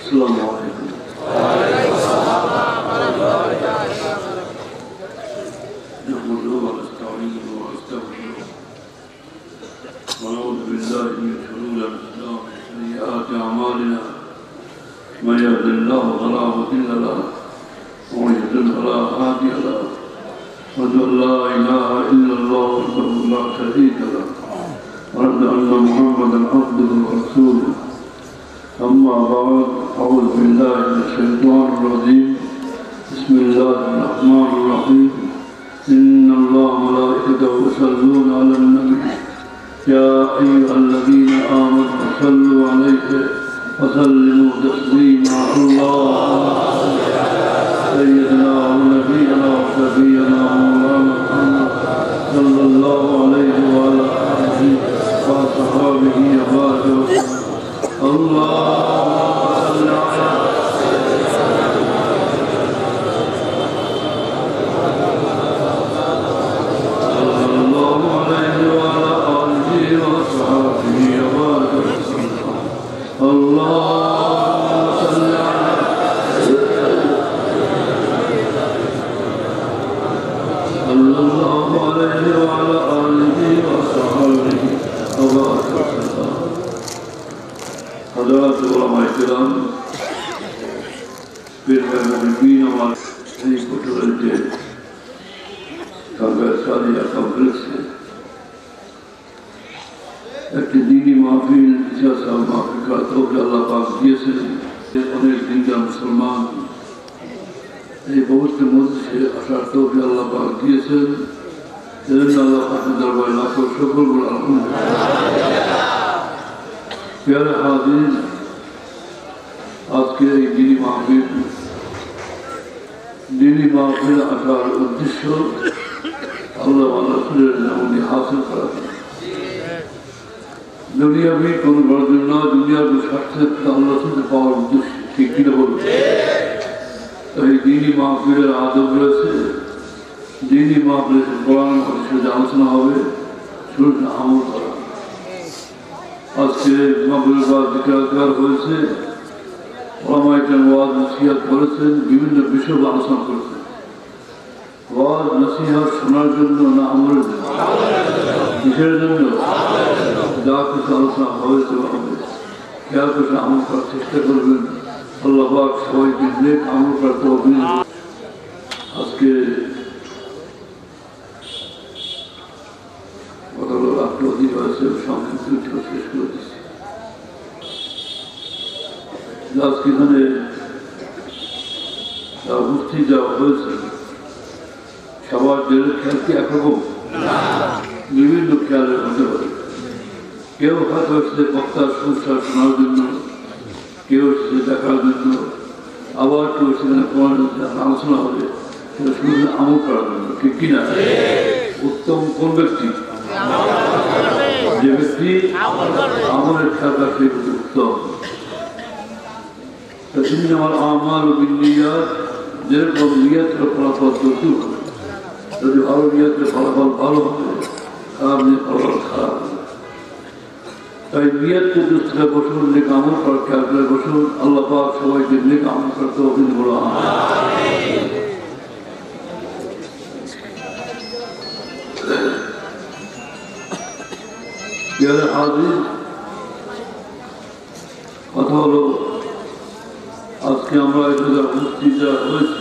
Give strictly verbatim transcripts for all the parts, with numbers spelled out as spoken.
السلام عليكم. نحمده ونستعينه ونستغفره ونعوذ بالله من شرور أنفسنا ومن سيئات أعمالنا من يهد الله فلا مضل له ومن يضلل فلا هادي له أشهد أن لا إله إلا الله وحده لا شريك له وأشهد أن محمدا عبده ورسوله. أما بعد أعوذ بالله من الشيطان الرجيم بسم الله الرحمن الرحيم إن الله وملائكته يصلون على النبي يا أيها الذين آمنوا صلوا عليه وسلموا تسليما. اللهم سيدنا ونبينا وشفيعنا مولانا محمد صلى الله عليه وعلى آله وصحبه وبارك وسلم. اللهم صل على صلى الله عليه وعلى آله وصحبه وبارك وسلم. اللهم صل على صلى الله عليه وعلى آله وصحبه وبارك وسلم. حضرات علماء کرام پیر محبوبین ہمارے صحیح کٹورل کے কাগজ সারিয়া কমপ্লেক্স একটি দিনী মাহফিল ইতিহাস মাহফিল করা তৌফিক আল্লাহ পাক দিয়েছেন। অনেক দিনকার মুসলমান এই পবিত্র মজলিসে আসার তৌফিক আল্লাহ পাক দিয়েছেন। এজন্য আল্লাহ পাকের দরবারে লাখো শুকর বলে আলহামদুলিল্লাহ। প্যারে হাজির, আজকে এই দিনী মাহফিল দিনী মাহফিল আসার উদ্দেশ্য আল্লাহ রাসূলের নামে হাসিল করা। দুনিয়াবি কোন বর্জন না, দুনিয়ার স্বার্থে আল্লাহ রাসূলকে পাওয়ার উদ্দেশ্য, ঠিক কিনা বলুন? এই দিনী মাহফিলের আদব রয়েছে। দিনী মাহফিলের কোরআন হাদিসের আলোচনা হবে, শুরুতে আমল করা। আজকে মাহফিলের বাদ জিকির হয়েছে, ওলামায়ে কেরাম ওয়াজ নসিহত করেছেন, বিভিন্ন বিষয় আলোচনা করেছেন। ওয়াজ নসিহত শোনার জন্য না আমলের জন্য? কিসের জন্য? যা কিছু আলোচনা হয়েছে হবে, খেয়াল করে আমল করার চেষ্টা করবেন। আল্লাহ পাক সবাইকে নেক আমল করতে হবে। আজকে কথাগুলো রাখতে অধিক হয়েছে, সংক্ষিপ্ত শেষ করে দিচ্ছি। আজকে এখানে উপস্থিত যাওয়া হয়েছে, সবার জেলের খেয়াল কি একরকম? বিভিন্ন খেয়ালের হতে পারে। কেউ হয়তো এসেছে বক্তার সুস্বাদ শোনার জন্য, কেউ এসেছে দেখার জন্য, আবার কেউ সেখানে আলোচনা হবে সেটা শুধু আমল করার জন্য, ঠিক কিনা? উত্তম কোন ব্যক্তি? যে ব্যক্তি আমলের খেয়াল রাখলে উত্তম। আমার আমার ও বিনিয়াত, যেরকম নিয়তের ফলাফল দূর হবে। যদি ভালো নিয়তের ফলাফল ভালো হবে, খারাপ নিয়ে ফলাফল খারাপ হবে। তাই নিয়তকে দৃষ্টিতে বসুন, নেক আমল করার খেয়াল করে বসুন। আল্লাহ পাক সবাইকে নেক আমল করতে অভিন বলা। হাজির, কথা হলো আজকে আমরা উপস্থিত হয়েছি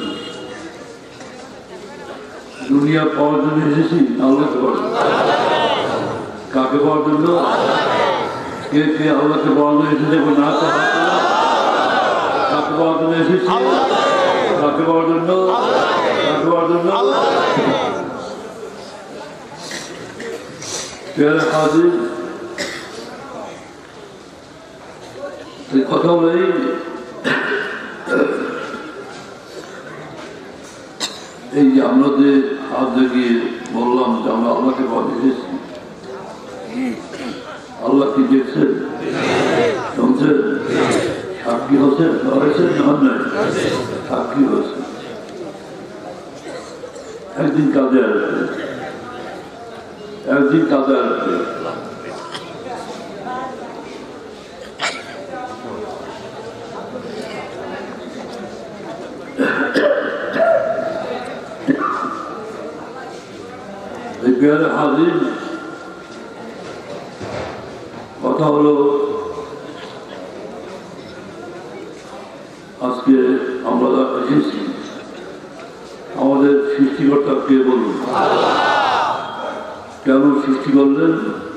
দুনিয়া পাওয়ার জন্য এসেছি, আল্লাহকে পাওয়ার জন্য। কাকে পাওয়ার জন্য? কে কে আল্লাহকে পাওয়ার জন্য এসেছে? না তো কাকে পাওয়ার জন্য এসেছি? কাকে পাওয়ার জন্য? কাকে পাওয়ার জন্য? হাজির, কথা বলেই এই যে আমরা যে হাত জাগিয়ে বললাম যে আমরা আল্লাহকে পাওয়া এসেছি, আল্লাহ কি দেখছেন? শুনছেন? সাক্ষী হচ্ছেন? হয়েছেন? সাক্ষী হয়েছে। একদিন কাজে আসবে, একদিন কাজে আসবে। পেয়ারে হাজির, কথা হলো আজকে আমরা এসেছি আমাদের সৃষ্টিকর্তা কে বলুন? কেন সৃষ্টি করলেন?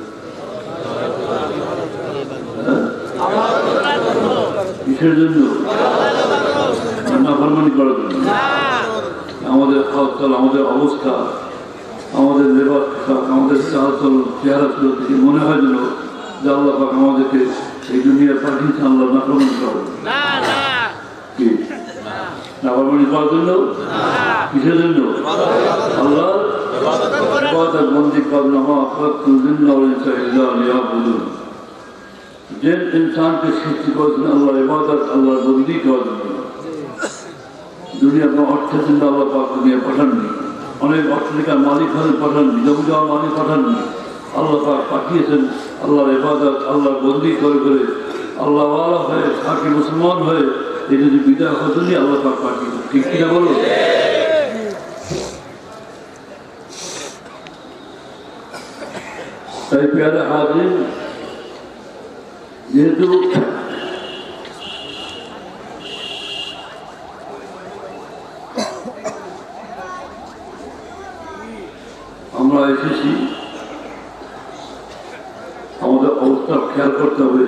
কিসের জন্য? নাফরমানি করার জন্য। আমাদের হাততাল, আমাদের অবস্থা, আমাদের লেবাস, আমাদের চালচল, চেহারা ছিল থেকে মনে হয় যেন যে আল্লাহ পাক আমাদেরকে এই দুনিয়ার পাঠিয়েছে আল্লাহ নাফরমানি করার কি নাফরমানি করার জন্য? কিসের জন্য? আল্লাহ বন্দী করেন যে ইনসানকে সৃষ্টি করেছেন আল্লাহ ইবাদত, আল্লাহ বন্দী করার জন্য। দুনিয়া কোনো অর্থের জন্য আল্লাহ পাক দুনিয়া পাঠাননি, অনেক অট্টালিকার মালিক হলে পাঠাননি, জমি জমার মালিক পাঠাননি। আল্লাহ পাক পাঠিয়েছেন আল্লাহর ইবাদত, আল্লাহর বন্দী করে করে আল্লাহ ওয়ালা হয়ে থাকি মুসলমান হয়ে এই যদি বিদায় হতনি আল্লাহ পাক পাঠিয়েছেন। ঠিক কিনা বলো? তাই পেয়ারে হাজির, যেহেতু আমরা এসেছি আমাদের অবস্থা খেয়াল করতে হবে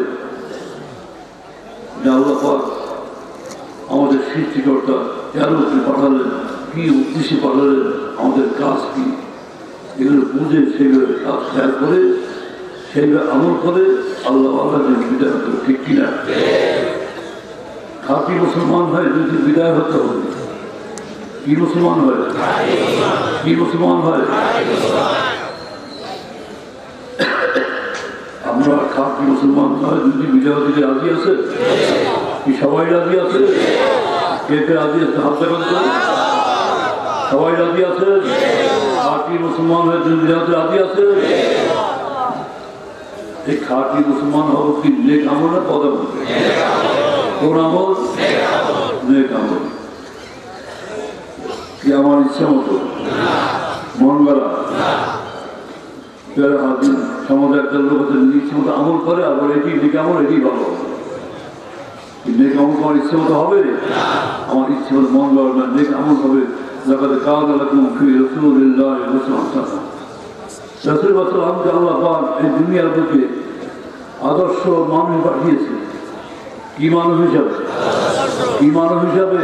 যে আল্লাহ পাক আমাদের সৃষ্টিকর্তা কেন পাঠালেন, কি উদ্দেশ্যে পাঠালেন, আমাদের কাজ কি, এগুলো বুঝে সেগুলো কাজ খেয়াল করে সেইভাবে আমল করে আল্লাহ আল্লাহ বিদায় হতে হবে। ঠিক কিনা? খাঁটি মুসলমান হয় যদি বিদায় হতে হবে। কি মুসলমান হয়? কি মুসলমান হয়? আমরা খাঁটি মুসলমান হয় যদি বিদায় হতে রাজি আছে? কি সবাই রাজি আছে? কে কে রাজি আছে? হাত দেখান তো। সবাই রাজি আছে? খাঁটি মুসলমান হয়ে যদি বিদায় হতে রাজি আছে? এই খাঁটি মুসলমান হবো কি নেক আমল না পদ আমল? কোন আমল? নেক আমল। কি আমার ইচ্ছা মতো মন গড়া হাজির সমাজে একটা লোক আছে ইচ্ছে মতো আমল করে, আবার এটি নেক আমল, এটি ভালো নেক আমল আমার ইচ্ছে মতো হবে। আমার ইচ্ছে মতো মন গড়া না, নেক আমল হবে। জায়গাতে কাজ আলাকুম ফি রাসূলিল্লাহ রাসূল বছর আমাকে আল্লাহ পাক এই দুনিয়ার বুকে আদর্শ মানুষ পাঠিয়েছে। কি মানব হিসাবে? কি মানব হিসাবে?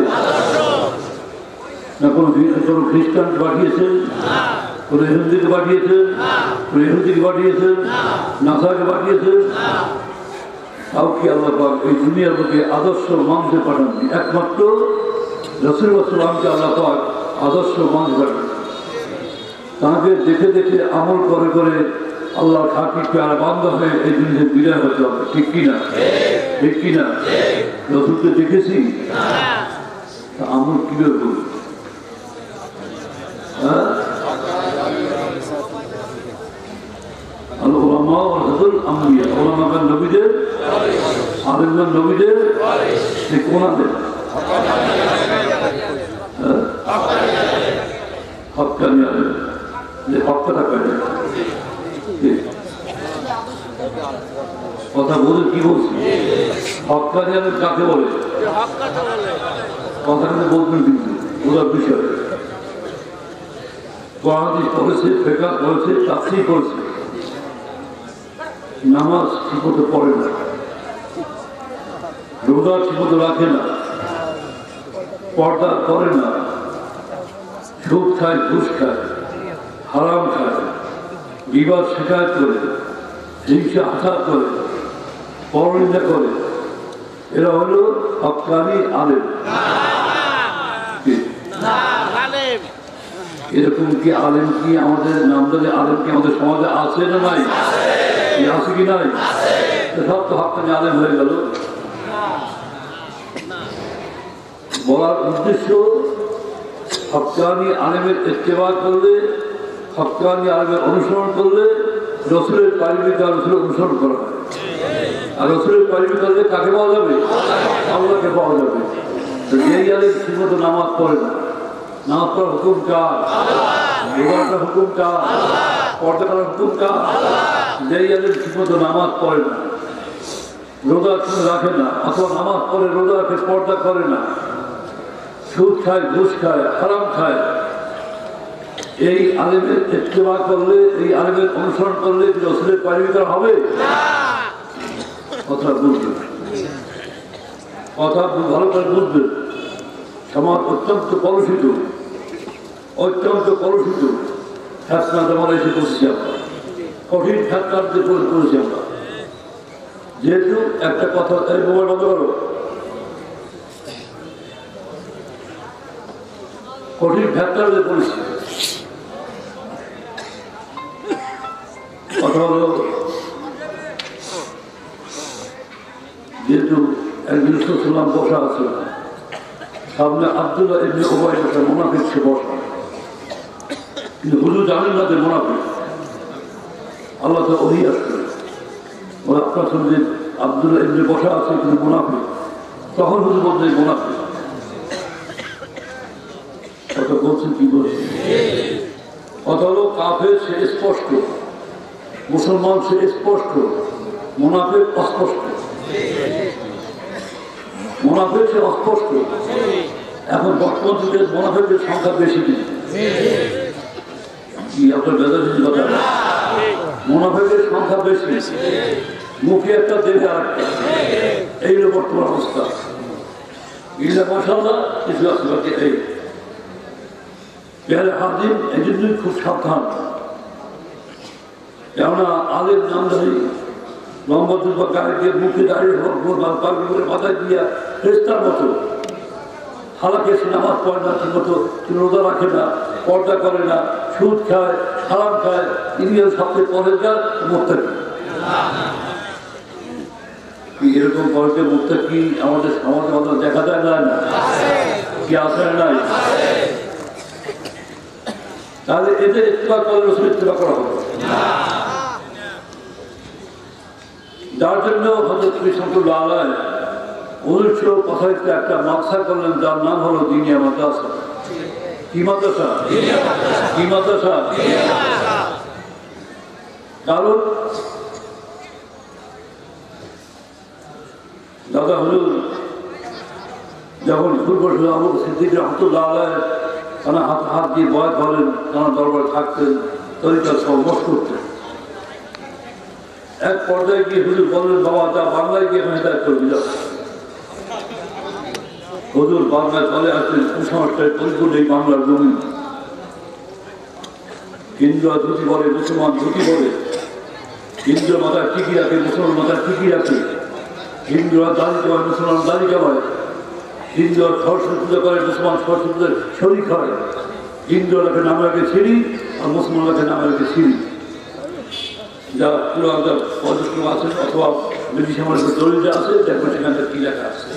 না কোনো কোনো খ্রিস্টানকে পাঠিয়েছেন, কোনো ইহুদিকে পাঠিয়েছেন, কোনো ইহুদিকে পাঠিয়েছেন, নাসাকে পাঠিয়েছেন। কাউকে আল্লাহ পাক এই দুনিয়ার বুকে আদর্শ মানুষে পাঠাননি। একমাত্র রাসূল সাল্লাল্লাহু আল্লাহ পাক আদর্শ মানুষ পাঠান। তাকে দেখে দেখে আমল করে করে আল্লাহ খাঁটি প্যারা বান্ধব হয়ে এই জিনিসের বিদায় হতে হবে। ঠিক কিনা? ঠিক কিনা? রসুলকে দেখেছি, আমল কিভাবে করব? হ্যাঁ, আল্লাহ ওলামা ওয়ারাসাতুল আম্বিয়া, ওলামাগণ নবীদের, আলেমগণ নবীদের সে কোনাদের হক্কানি আলেম, যে হক্কা থাকা যায়। কথা বলে কি বলছি? হক্কানি আলেম কাকে বলে? কথা কিন্তু বলবেন কিন্তু ওরা বিষয় কোরআন পড়েছে, ফিকহ পড়েছে, তাফসীর পড়েছে, নামাজ ঠিকমতো পড়ে না, রোজা ঠিকমতো রাখে না, পর্দা করে না, সুদ খায়, ঘুষ খায়, হারাম খায়, বিবাদ শিকায়ত করে, হিংসা আঘাত করে, পরনিন্দা করে। এরা হলো হক্কানি আলেম। এরকম কি আলেম কি আমাদের নামদারি আলেম কি আমাদের সমাজে আছে না নাই? আছে কি নাই? সব তো হক্কানি আলেম হয়ে গেল। বলার উদ্দেশ্য হক্কানি আলেমের ইত্তেবা করলে, হক্কানি আলেমের অনুসরণ করলে রসুলের পারিমিতা রসুলের অনুসরণ করা হয়। আর রসুলের পারিমি করলে কাকে পাওয়া যাবে? আল্লাহকে পাওয়া যাবে। যেই আলেম ঠিকমতো নামাজ পড়ে না, নামাজ পড়ার হুকুম কার? রোজার হুকুম কার? পর্দা করার হুকুম কার? যেই আলেম ঠিকমতো নামাজ পড়ে না, রোজা রাখে না, অথবা নামাজ পড়ে রোজা রাখে পর্দা করে না, সুদ খায়, ঘুষ খায়, হারাম খায়, এই আলেমের ইত্তেবা করলে, এই আলেমের অনুসরণ করলে কি রাসূলের পালন করা হবে? কথা বুঝবেন, কথা ভালো করে বুঝবেন। সমাজ অত্যন্ত কলুষিত, অত্যন্ত কলুষিত ফেতনা জমা এসে বসেছি আমরা, কঠিন ফেতনার যে করেছি আমরা। যেহেতু একটা কথা, এই মোবাইল বন্ধ করো, কঠিন ফেতনার যে করেছি। কথা হলো, যেহেতু একদিন সাল্লাম বসা আছে, সামনে আব্দুল্লাহ ইবনে উবাই বসা, মুনাফিক সে বসা, কিন্তু হুজুর জানেন না যে মুনাফিক। আল্লাহ তো ওহী আসবে, ওরা আপনার সঙ্গে আব্দুল্লাহ ইবনে বসা আছে কিন্তু মুনাফিক, তখন হুজুর বলছে মুনাফিক। কথা বলছেন কি বলছে? কথা হলো কাফের সে স্পষ্ট, মুসলমান সে স্পষ্ট, মুনাফিক অস্পষ্ট। মুনাফিক সে অস্পষ্ট। এখন বর্তমান যুগে মুনাফিকের সংখ্যা বেশি কি আপনার বেদাসী কথা? মুনাফিকের সংখ্যা বেশি, মুখে একটা দেহে আরেকটা, এই হলো বর্তমান অবস্থা। ইল্লা মাশাআল্লাহ কিছু আছে বাকি। এই পেয়ারে হাজিম এই জন্যই খুব সাবধান, কেননা আলের নামধারী লম্বা দুর্বা গায়ে দিয়ে মুখে দাঁড়িয়ে পাগড়ি করে মাথায় দিয়া ফেরেশতার মতো হালাকে সে নামাজ পড়ে না, ঠিক মতো রোজা রাখে না, পর্দা করে না, সুদ খায়, হারাম খায়, ইন্ডিয়ার সবচেয়ে পরেজগার মুত্তাকি। এরকম পরে মুত্তাকি আমাদের সমাজে মতো দেখা যায় না, কি আসে নাই? তাহলে এদের ইত্তেবা করে রাসূলের ইত্তেবা করা হবে। যার জন্য হযরত বিসমুল্লাহ আলাইহি উনিশশো পঁচাশিতে একটা মাদ্রাসা করলেন, যার নাম হলো দিনিয়া মাদ্রাসা। কি মাদ্রাসা? কি মাদ্রাসা? কারণ দাদা হুজুর যখন শুরু করেছিল আবু সিদ্দিক রাহমাতুল্লাহ আলাইহি, তারা হাত হাত দিয়ে বয়াত করেন, তারা দরবারে থাকতেন, তরিকা সব বস করতেন। এক পর্যায়ে গিয়ে হুজুর বললেন, বাবা যা বাংলায় গিয়ে হেদায়েত করবি যাও। হুজুর বাংলায় চলে আসছেন, কুসংস্কারে পরিপূর্ণ এই বাংলার জমি। হিন্দুরা ধুতি বলে, মুসলমান ধুতি বলে, হিন্দুরা মাথায় টিকি রাখে, মুসলমান মাথায় টিকি রাখে, হিন্দুরা দাড়ি কামায়, মুসলমান দাড়ি কামায়, হিন্দুরা সরস্বতী পূজা করে, মুসলমান সরস্বতী পূজার শরীক হয়, হিন্দুরা রাখে নাম রাখে সিঁড়ি আর মুসলমান রাখে নাম রাখে সিঁড়ি। যা পুরো পদস্ক্রম আছে অথবা ব্রিটিশ আমলের দলিলটা আছে, দেখো সেখানে কি লেখা আছে,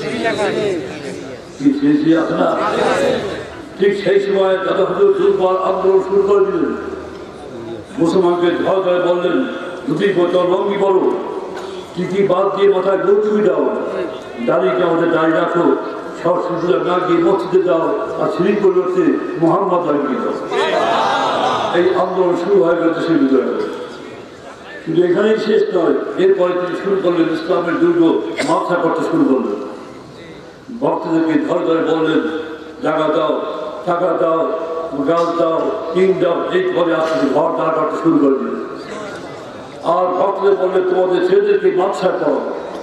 কি আছে না? ঠিক সেই সময় দাদা হুজুর দুর্বল আন্দোলন শুরু করে দিলেন, মুসলমানকে ধর ধরে বললেন, ধুতি তোর লঙ্গি বলো, কি কি বাদ দিয়ে মাথায় গৌতমি দাও, দাড়িকে আমাদের দাড়ি রাখো, সরস্বতী পূজা না গিয়ে মসজিদে যাও, আর সিঁড়ি পরিবর্তে মোহাম্মদ লাগিয়ে দাও। এই আন্দোলন শুরু হয়ে গেল দেশের ভিতরে। কিন্তু এখানেই শেষ নয়, এরপরে তিনি শুরু করলেন ইসলামের দুর্গ মাথা করতে শুরু করলেন। ভক্তদেরকে ধরে ধরে বললেন, জায়গা দাও, টাকা দাও, গাছ দাও, টিন দাও, এই পরে আসতে ঘর দাঁড়া করতে শুরু করে দিলেন। আর ভক্তদের বললেন, তোমাদের ছেলেদেরকে মাথা করো।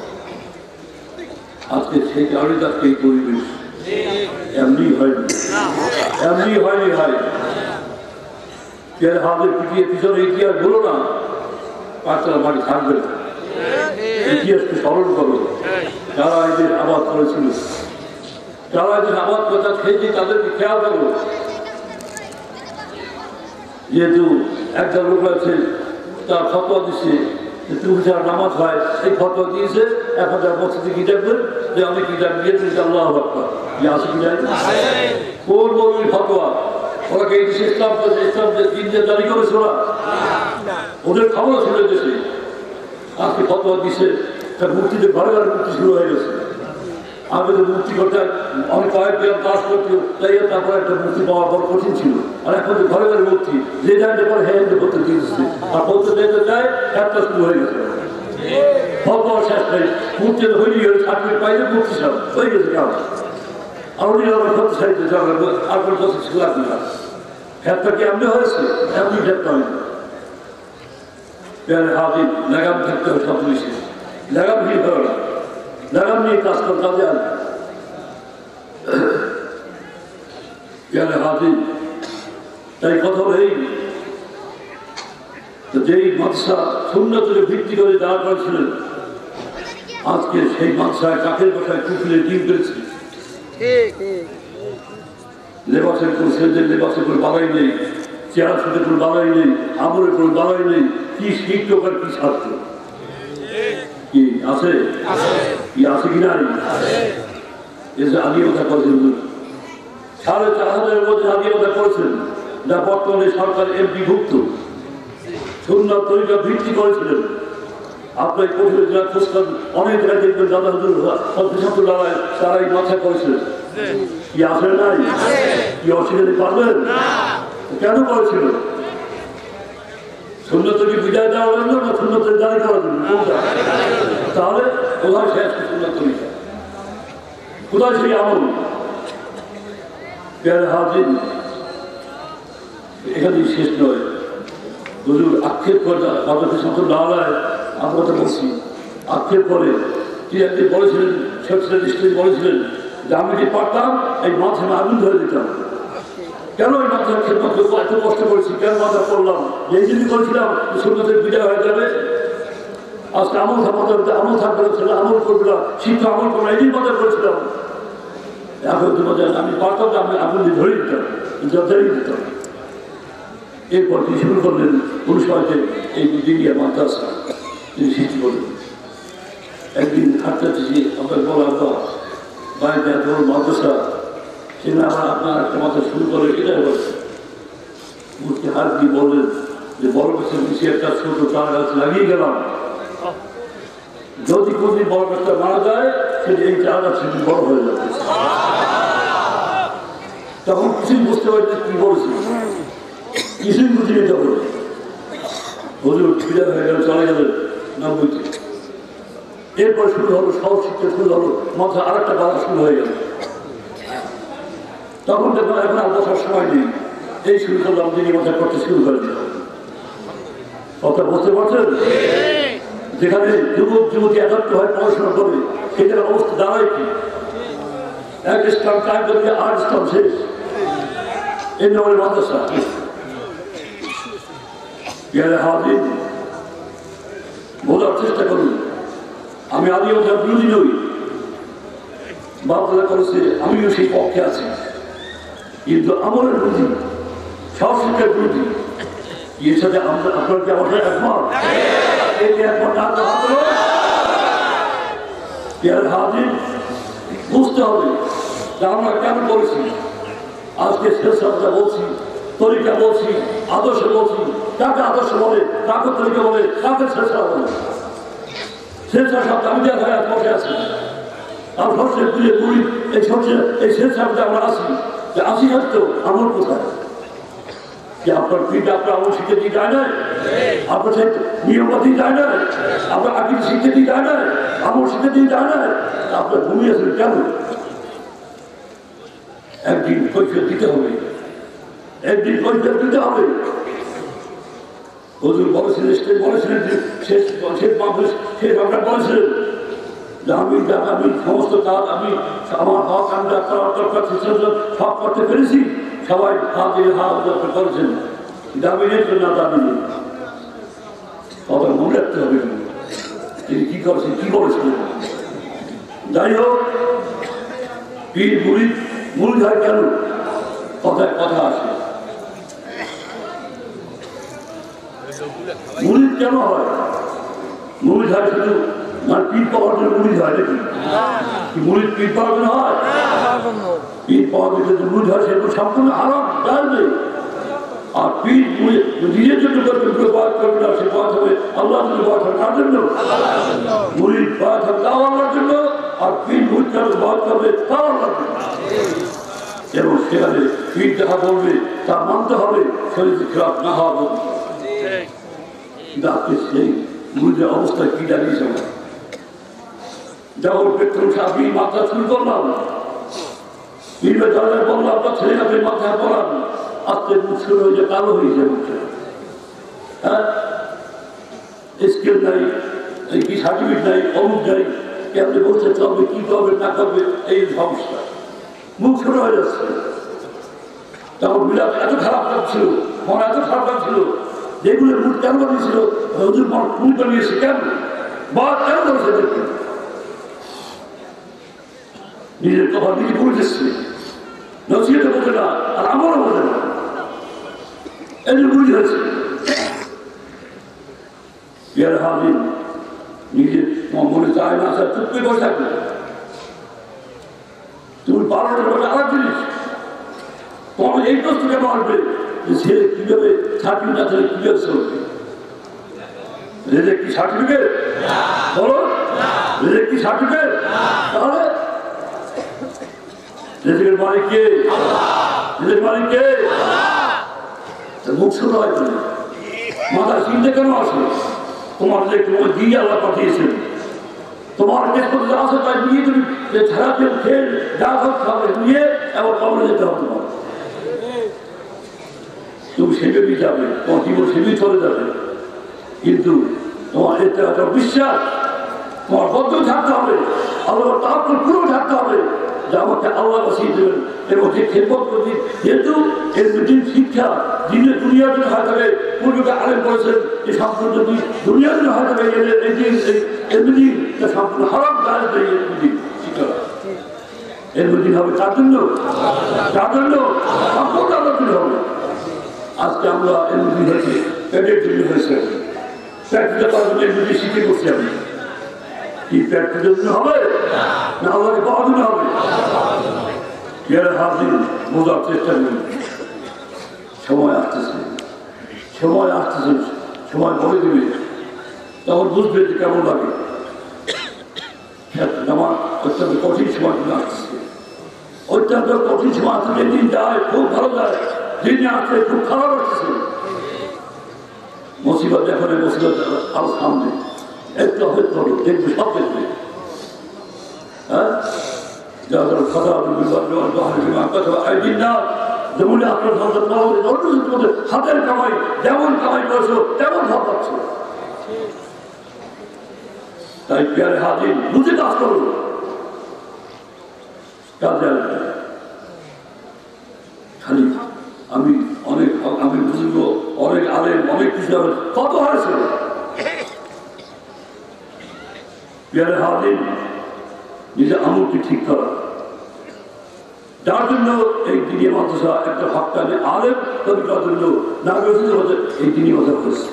আজকে সেই কারণে আজকে এই পরিবেশ এমনি হয়নি, এমনি হয়নি ভাই। হাতের পিছিয়ে পিছনে ইতিহাস বলো না, পাঁচতলা বাড়ি থাকবে না। ইতিহাসকে স্মরণ করো, যারা এদের আবাদ করেছিল, যারা এদের আবাদ কথা খেয়েছে তাদেরকে খেয়াল করো। যেহেতু একটা লোক আছে, তার ফতোয়া দিচ্ছে তুমি যারা নামাজ হয়, এই ফতোয়া দিয়েছে, এখন যার মসজিদে কি দেখবেন যে আমি কি যাক দিয়েছি আল্লাহু আকবার, যে আছে কি যায় কোন বলবি ফতোয়া? ওরা এই দেশে ইসলাম ইসলাম দিন যে জারি করেছে, ওরা ওদের খবর ছিল দেশে। আজকে ফতোয়া দিচ্ছে, তার মূর্তিতে ঘরে ঘরে মূর্তি শুরু হয়ে গেছে। আগে তো মুক্তি করতে অনেক কয়েক গ্রাম কাজ করতে তাই তারপরে একটা মুক্তি পাওয়া বড় কঠিন ছিল। আর এখন তো ঘরে ঘরে মুক্তি, যে জানতে পারে হ্যাঁ বলতে দিয়েছে, আর বলতে দিতে যায় একটা শুরু হয়ে গেছে। ভদ্র শেষ নেই, মুক্তি হয়নি চাকরি পাইলে মুক্তি সব হয়ে গেছে কাজ। আর উনি আমার শক্তিশালী আর কোনো কথা ছিল না। হ্যাপটা কি এমনি হয়েছে? এমনি হ্যাপটা হয়নি। হাজির লাগাম থাকতে হবে সব জিনিসে, লাগাম নিয়ে ধরো না, লাগাম নিয়ে কাজ করতে কাজে আসবে। হাজির তাই কথা এই যেই মাদ্রাসা সুন্নতের ভিত্তি করে দাঁড় করেছিলেন, আজকে সেই মাদ্রাসায় কাঠের বসায় কুকুরে ডিম পেয়েছে। লেবাসের কোনো ছেলেদের লেবাসের কোনো বাড়াই নেই, চেহারা সাথে কোনো বাড়াই নেই, আমলের কোনো বাড়াই নেই। কি শিক্ষক আর কি ছাত্র কি আছে? কি আছে কি নাই? এসে আলিয়তা করেছেন, সাড়ে চার হাজারের মধ্যে আলিয়তা করেছেন, যা বর্তমানে সরকার এমপিভুক্ত। সুন্নাত তরিকা ভিত্তি করেছিলেন। আপনার কঠিন জেলা খোঁজকান অনেক জায়গায় দেখবেন দাদা হুজুর লড়াই তারাই মাথা করেছিলেন। কি আসে নাই? কি অস্বীকার পারবেন? কেন করেছিল? সুন্নতকে বিদায় দেওয়ার জন্য না সুন্নতের দাঁড়ি করার জন্য? তাহলে কোথায় শেষ সুন্নাত তরিকা, কোথায় সেই আমল? হাজির এখানেই শেষ নয়। হুজুর আক্ষেপ করে আমাদের সাথে দাঁড়ায় আমরা কথা বলছি, আক্ষেপ করে তিনি একদিন বলেছিলেন, শেখ বলেছিলেন যে আমি যদি পারতাম এই মাথায় আগুন ধরে দিতাম। কেন এই মাথার খেদমত এত কষ্ট করেছি, কেন মাথা করলাম? এই যদি করেছিলাম সুন্নতের বিদায় হয়ে যাবে। আজকে আমল থাকতে আমল থাকবে না, আমল করবে না, শিক্ষা আমল করবে না, এই মাথা করেছিলাম। এখন আমি পারতাম যে আমি আগুন দিয়ে ধরে দিতাম, ধরেই দিতাম। এরপর তিনি শুরু করলেন অনুসারে এই দিদিয়া মাদ্রাসা তিনি সৃষ্টি করলেন। একদিন হাঁটতে হাঁটতেছি আপনার বড় আব্বা বাড়িতে এত বড় মাদ্রাসা, সেখানে আবার আপনার একটা মাথা শুরু করে এটাই বলছে। মূর্তি হাত দিয়ে বললেন যে বড় গাছের নিচে একটা ছোট চারা গাছ লাগিয়ে গেলাম, যদি কোনদিন বড় গাছটা মারা যায় সেটা এই চারা গাছ সেদিন বড় হয়ে যাবে। তখন কিছুই বুঝতে পারি কি বলছি, কিছুই বুঝিয়ে যাবো। হুজুর ফিরে হয়ে গেল, চলে গেলেন নব্বইতে। এরপর শুরু হলো সব শিক্ষা শুরু হলো, মাথা আর একটা বাধা শুরু হয়ে গেল। তখন দেখলাম এখন আর বসার সময় নেই, এই শুরু করলাম দিনই মাথা করতে শুরু করে দিল। কথা বুঝতে পারছেন? যেখানে যুবক যুবতী একাত্ম হয় পড়াশোনা করবে, সেটার অবস্থা দাঁড়ায় কি? এক ইসলাম কাজ করবে আর ইসলাম শেষ। এই নামের মাদ্রাসা হাজির বোঝার চেষ্টা করুন। আমি আলিয়তার বিরোধী নই, বাবা করেছে আমিও সেই পক্ষে আছি, কিন্তু আমলের বিরোধী, সব শিক্ষার বিরোধী। এর সাথে আপনার কি আমাদের একমত? হাজির বুঝতে হবে যে আমরা কেন করেছি। আজকে শেষ আমরা বলছি, তরিকা বলছি, আদর্শ বলছি। কাকে আদর্শ বলে, কাকে তরিকা বলে, কাকে শেষা বলে? শেষা শব্দ আমি দেখা যায় বসে আছি, আর সরষের পুড়ে পুরি এই সরষে এই শেষ শব্দে আমরা আসি যে আসি থাকতো আমল কোথায়? যে আপনার পিঠ আপনার আমল শিখে দিয়ে যায় না, আপনার সেই নিয়মপাতি যায় না, আপনার আকিদ শিখে দিয়ে যায় না, আমল শিখে দিয়ে যায় না, আপনার ঘুমিয়েছেন কেন? একদিন কৈফিয়ত দিতে হবে, একদিন কৈফিয়ত দিতে হবে। হুজুর বলেছিলেন, বলেছিলেন যে শেষ শেষ মাহফিল শেষ আপনার বলেছিলেন যে আমি আমি সমস্ত কাজ আমি আমার হক আমি করার দরকার সব করতে পেরেছি। সবাই হাত দিয়ে হাত করেছেন, দাবি নেই না দাবি নেই। কথা মনে রাখতে হবে তিনি কি করেছেন, কি বলেছিলেন। যাই হোক, পীর মুরিদ মুরিদ হয় কেন? কথায় কথা আসে, মুরিদ কেন হয়? মুরিদ হয় শুধু না পীর পাওয়ার জন্য মুরিদ হয় নাকি? মুরিদ পীর পাওয়ার জন্য হয়? পীর পাওয়ার জন্য মুরিদ হয় সেগুলো সম্পূর্ণ হারাম জানবে। আর পীর নিজের জন্য করবে, বাদ করবে না, সে বাদ হবে আল্লাহর জন্য, বাদ হবে কার জন্য? মুরিদ বাদ হবে তাও আল্লাহর জন্য, আর পীর ভূত করবে বাদ করবে তাও লাগবে এবং সেখানে পীর দেখা বলবে তা মানতে হবে শরীর খারাপ না হওয়া বলবে কিন্তু আজকে সেই মুরগির অবস্থায় কি দাঁড়িয়েছে যখন পেট্রোল সাপি মাথা শুরু করলাম পীরের দরজায় বললাম আপনার ছেলেটাকে মাথায় পড়ান আজকে মুখ শুরু হয়ে যায় কালো হয়ে যায় মুখে হ্যাঁ স্কেল নাই কি সার্টিফিকেট নাই অমুক নাই কেমনি বলতে চলবে কি করবে না করবে এই সমস্যা মুখ শুরু হয়ে যাচ্ছে তখন বিলাপ এত খারাপ লাগছিল মন এত খারাপ লাগছিল যেগুলোর মুখ কেন বানিয়েছিল ওদের মন ফুল বানিয়েছে কেন বা কেন করেছে দেখবে নিজের কথা নিজে বুঝেছে নসিহতে বোঝে না আর আমারও বোঝে না এই যে বুঝে হয়েছে ইয়ার হাজির নিজের তোমার মনে চায় না স্যার চুপকে বসে থাকবে তুমি বারোটা বসে আরেক জিনিস তোমার এই প্রশ্ন কেন আসবে যে ছেলে কিভাবে সার্টিফিকেট আছে কিভাবে চলবে রেজেক কি সার্টিফিকেট বলো রেজেক কি সার্টিফিকেট তাহলে রেজেকের মালিক কে রেজেকের মালিক কে মুখ শুরু হয় মাথার চিন্তা কেন আসে তোমার যে তোমার দিয়ে আল্লাহ পাঠিয়েছেন তোমার দেশ করতে আসো তাই নিয়ে তুমি যে ছাড়াতে খেয়ে যা হোক খাবে নিয়ে এবার কবরে যেতে হবে তোমার তুমি সেভাবেই যাবে তোমার জীবন সেভাবেই চলে যাবে কিন্তু তোমার এতে একটা বিশ্বাস তোমার বদ্ধ থাকতে হবে আল্লাহ তার পুরো থাকতে হবে যে আমাকে আল্লাহ বসিয়ে দেবেন এবং যে খেদমত করছি যেহেতু এর দিন শিক্ষা দিনের দুনিয়ার জন্য হয়ে থাকে পূর্বকে আলেম করেছেন যে সম্পূর্ণ যদি দুনিয়ার জন্য হয়ে থাকে এমনি সম্পূর্ণ হারাম কাজ দেয় এমনি শিক্ষা এমনি হবে তার জন্য তার জন্য সম্পূর্ণ আলোচনা হবে আজকে আমরা এমনি হয়েছে পেটের জন্য হয়েছে প্র্যাকটিসটা করার জন্য এমনি শিখে করছি আমি কি প্র্যাকটিসের জন্য হবে না আল্লাহকে পাওয়ার জন্য হবে হাজির বোঝার চেষ্টা করি সময় আসতেছে সময় আসতেছে সময় বলে দিবে তখন বুঝবে যে কেমন লাগে আমার অত্যন্ত কঠিন সময় আসতেছে অত্যন্ত কঠিন সময় আসতে যেদিন যায় খুব ভালো যায় যেদিন আসছে খুব খারাপ আসতেছে মুসিবত এখন মুসিবত আরো সামনে একটু অপেক্ষা করো দেখবে সব দেখবে হ্যাঁ যাদের কথা একদিন না যেমন আপনার হাতের কামাই যেমন কামাই করছো তেমন ভাব পাচ্ছ তাই পেয়ারে হাজির বুঝে কাজ করো কাজে আসবে খালি আমি অনেক আমি বুঝবো অনেক আলেম অনেক কিছু কত হয়েছে পেয়ারে হাজির নিজের আমলকে ঠিক করা যার জন্য এই দিনী মাদ্রাসা একটা হক্কানি আলেম তবে তার জন্য নাগরিক হচ্ছে এই দিনী মাদ্রাসা হয়েছে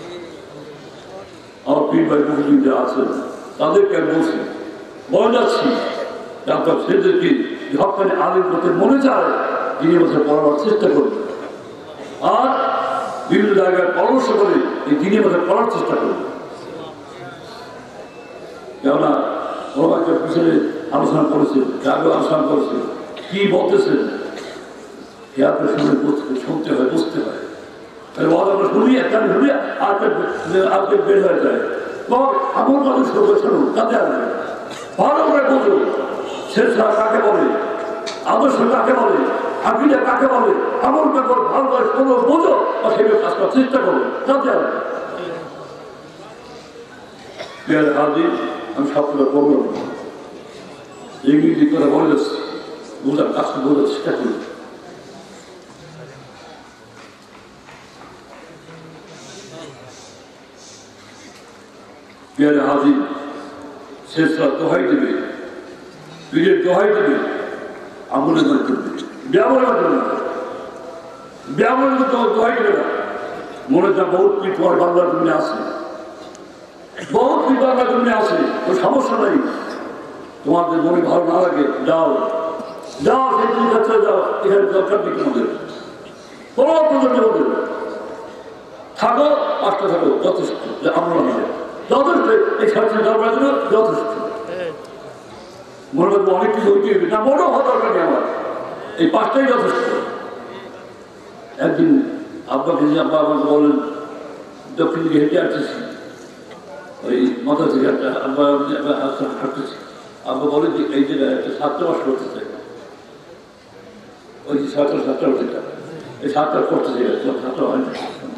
আমার পীর ভাই মুসলিম যারা আছেন তাদেরকে আমি বলছি বলে যাচ্ছি আপনার ছেলেদেরকে হক্কানি আলেম করতে মনে চায় দিনী মাদ্রাসা পড়াবার চেষ্টা করবে আর বিভিন্ন জায়গায় পরামর্শ করে এই দিনী মাদ্রাসা পড়ার চেষ্টা করবে কেননা ওনাকে পিছনে আলোচনা করেছে আগেও আলোচনা করেছে কি বলতেছেন আপনার শুনে শুনতে হয় বুঝতে হয় আমরা শুনি একটা শুনি আজকে বের হয়ে যায় আমার কথা শুনবে শুনুন কাজে আসবে ভালো করে বোঝো শেষরা কাকে বলে আদর্শ কাকে বলে আকিদা কাকে বলে আমল ব্যাপার ভালো করে শোনো বোঝো বা সেভাবে কাজ করার চেষ্টা করো কাজে আসবে আমি সবগুলো বলবো ইংরেজি করে বলে যাচ্ছি বোঝার কাজটা বোঝার চেষ্টা করি পেয়ারে হাজির শেষরা দোহাই দেবে পীরের দোহাই দেবে আমলের মাধ্যমে ব্যবহারের মাধ্যমে ব্যবহারের মাধ্যমে দোহাই দেবে না মনে যা বহুত পীর তোমার বাংলার জন্য আছে বহুত পীর বাংলার জন্য আছে ওই সমস্যা নেই তোমাদের মনে ভালো না লাগে যাও যাও সেই দুই কাছে যাও এখানে দরকার দিকে আমাদের কোনো প্রয়োজন ওদের থাকো পাঁচটা থাকো যথেষ্ট যে আমরা যথেষ্ট এই সাথে যাওয়ার জন্য যথেষ্ট মনে করবো অনেক কিছু হইতে না, বড় হওয়া দরকার নেই আমার, এই পাঁচটাই যথেষ্ট। একদিন আব্বাকে যে আব্বা আমাকে বলেন দক্ষিণ দিকে হেঁটে আসতেছি, ওই মাথা থেকে একটা আব্বা হাঁটতেছি, আব্বা বলে যে এই জায়গায় একটা ছাত্রাবাস করতে চাই, ওই যে ছাত্র ছাত্রাবাসটা এই ছাত্রা করতে চাই, ছাত্র হয় না।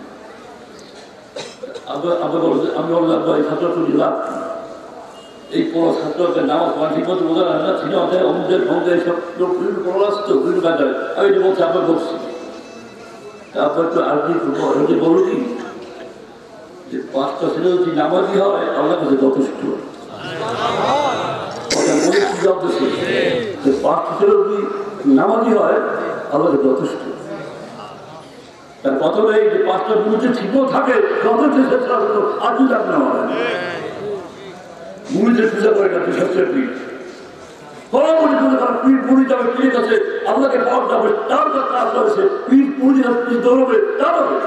আব্বা আব্বা বলে আমি বললাম আব্বা এই ছাত্র করি লাভ, এই কোনো ছাত্রকে নামাজ পড়া ঠিক মতো বোঝা হয় না, সিনেমা দেয় অমুদের ভঙ্গে এইসব লোক বিভিন্ন পড়া আসতো বিভিন্ন কাজে, আমি এটা বলছি আব্বা বলছি। তারপর তো আর কি করবো, বলো কি যে পাঁচটা ছেলে যদি নামাজি হয় আল্লাহ কাছে যথেষ্ট। পাঁচটা ছেলে যদি নামাজি হয় আল্লাহ কাছে যথেষ্ট। তার কথা নেই যে পাঁচটা মুড়িতে ঠিকও থাকে যথেষ্ট, আর কি লাভ না হয় মুড়িতে পূজা করে না সবচেয়ে পীর বরাবরই পুজো করা, পীর পুরী যাবে পীরের কাছে আল্লাহকে পাওয়া যাবে, তার কাজ হয়েছে পীর পুরী দৌড়বে তার হবে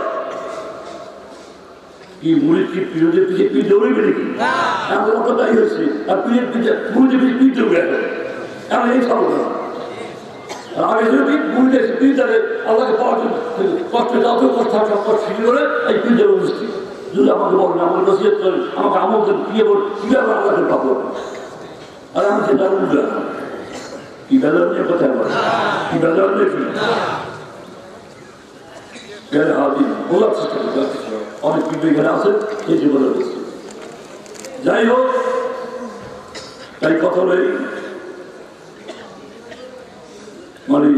কি মুড়ির কি পীরের পিছিয়ে পীর দৌড়বে নাকি? এমন কথাই হয়েছে, আর পীরের পিছিয়ে মুড়ির পিছিয়ে পীর দৌড়ে এখন এই সব না। আগে যদি মুড়ি দেখছি পীর তাদের আল্লাহকে পাওয়ার জন্য কষ্ট যত কষ্ট সব কষ্ট ফিরে করে এই পীর দেবে বুঝছি। যদি আমাকে বলেন আমাকে নসিহত করেন আমাকে আমল দেন কি বল কীভাবে আল্লাহকে পাবো, আর আমি সেটা বুঝলাম কি বেদর নিয়ে কোথায় বলে কি বেদর নিয়ে কি বলার চেষ্টা করতে অনেক কিন্তু এখানে আছে এই যে বলে বলছি। যাই হোক, তাই কথা নেই মানে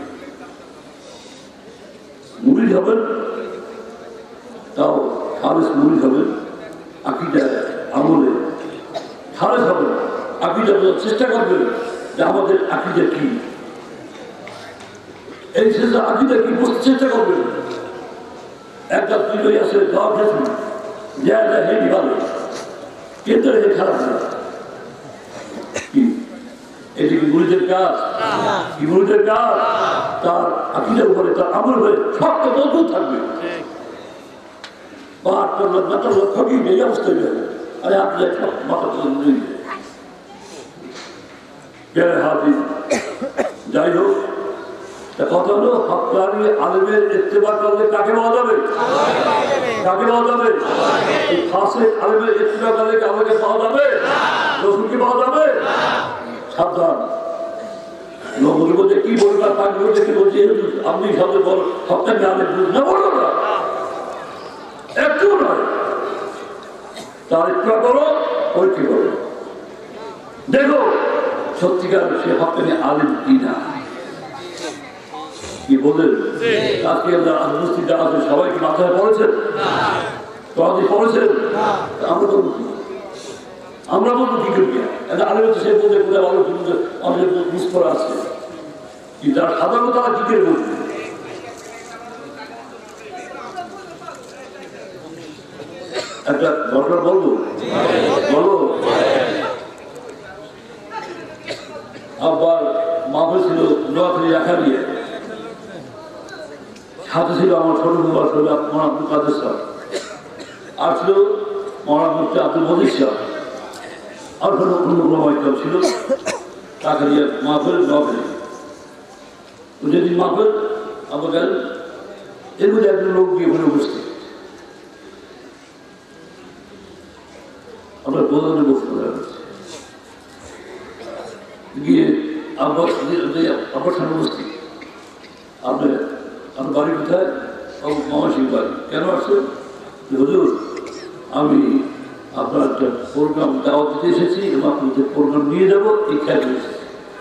মুরিদ হবেন, তাও খালেস মুরিদ হবেন, আকিদা আমলে খালেস হবেন, আকিদা বোঝার চেষ্টা করবেন যে আমাদের আকিদা কি, এই চেষ্টা আকিদা কি বুঝতে চেষ্টা করবেন। একটা তুই আছে গাও খেতে যা যা হেঁটি ভালো কিন্তু রেখে খারাপ না, কি এটি কি মুরিদের কাজ? কি মুরিদের কাজ? তার আকিদার উপরে তার আমল হয়ে সবটা মজবুত থাকবে। পাঠ করলো মাথা লক্ষ্য এই অবস্থায় যাবে, আরে আপনি সব মাথা তুলে হাজির। যাই হোক, কথা হলো হক্কানি আলেমের ইত্তেবা করলে কাকে পাওয়া যাবে? কাকে পাওয়া যাবে? ফাসিক আলেমের ইত্তেবা করলে আমাকে পাওয়া যাবে? রসুলকে পাওয়া যাবে? সাবধান। লোক বলছে কি বলবে তাকে বলছে কি বলছে আপনি সবচেয়ে বড় হক্কানি আলেম না, বলো না একটু নয়, তার ইত্তেবা করো পরীক্ষা করো, দেখো সত্যিকার সে হক্কানি আলেম কিনা। কি বলেন আজকে উপস্থিত যারা আছে সবাই কি মাথায় পড়েছেন? আপনি পড়েছেন? আমরা বলবো কি আমরা বলবো কি করি? আলেম হচ্ছে সে বলতে কোথায় ভালো কিন্তু আমাদের বুঝ করা আছে, কিন্তু আর সাধারণত তারা কি করে বলবে? একটা ঘটনা বলবো বলো। আবার মাফে ছিল নোয়াখালী রাখা নিয়ে, সাথে ছিল আমার ছোট বাবা ছিল মৌলানা আব্দুল কাদের সাহেব, আর ছিল মৌলানা মুফতি আব্দুল মজিদ সাহেব, আর কোনো অন্য কোনো ছিল কাকারিয়া মাহফিল নোয়াখালী। যেদিন মাহফিল আবার গেল এর মধ্যে একজন লোক গিয়ে ওখানে উপস্থিত, আমরা প্রধানে বসতে গিয়ে আব্বার আব্বার সামনে উপস্থিত, আপনার আমার বাড়ি কোথায়? মামা সিং বাড়ি। কেন আসছে? হুজুর আমি আপনার একটা প্রোগ্রাম দাওয়াত দিতে এসেছি এবং আপনাদের প্রোগ্রাম নিয়ে যাবো এই খেয়াল এসেছি।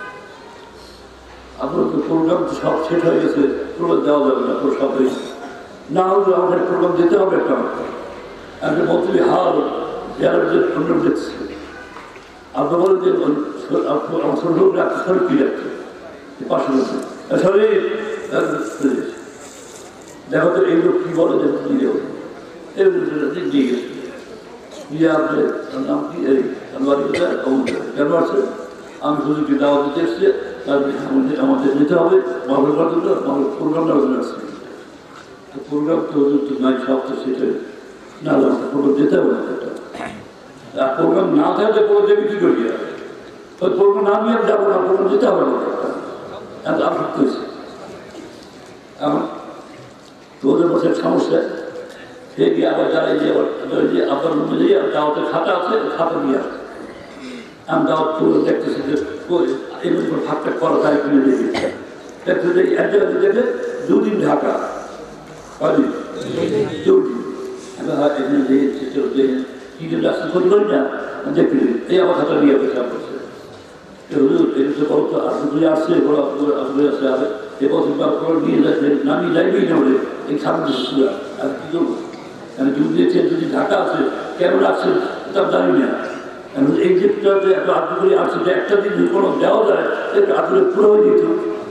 আপনার তো প্রোগ্রাম তো সব শেষ হয়ে গেছে, প্রোগ্রাম দেওয়া যাবে না, তোর সব হয়েছে না হলে আমাদের প্রোগ্রাম দিতে হবে একটা একটা মন্ত্রী হাল যারা প্রোগ্রাম দেখছে। আপনি বলেন যে আমার শরীর রাখতে শরীর কি রাখছে পাশে শরীর দেখো তো এই লোক কি বলে যে দিয়ে গেছে দিয়ে আপনার নাম কি এই কেন আছে? আমি হুজুরকে দাওয়াত দিতে এসছি, আমাদের নিতে হবে মাহফিল করার জন্য, প্রোগ্রামটা ওখানে আসছে। প্রোগ্রাম তো হুজুর তো নাই সব তো সেটা না, প্রোগ্রাম যেতে হবে না, একটা প্রোগ্রাম না থাকলে পুরো দেবে কি করি? ওই প্রোগ্রাম না নিয়ে যাবো না, প্রোগ্রাম যেতে হবে না, এত আসক্ত হয়েছে। এখন তো ওদের বসে সমস্যা সে গিয়ে আবার যারা যে যে আপনার রুমে যেয়ে দাওয়াতের খাতা আছে, খাতা নিয়ে আসে। আমি দাওয়াত পুরো দেখতেছি যে এমনি করে ভাগটা করা যায় কিনে দেখি, দেখতে দেখি এক জায়গাতে দেখে দুদিন ঢাকা দুদিন এখানে দেখে কি জন্য আসতে ক্ষতি করি না দেখতে এই আমার খাতা নিয়ে পেশাব করছে। আসছে আসলে এবছর নিয়ে যাচ্ছে না, নিয়ে যাইবেই না বলে এই সামনে আর কি করবো, যদি ঢাকা আছে কেন রাখছে তা জানি না। এই যে এত আগ্রহ করে আসছে যে একটা দিন যদি কোনো দেওয়া যায় একটু আগ্রহ পুরো হয়ে যেত,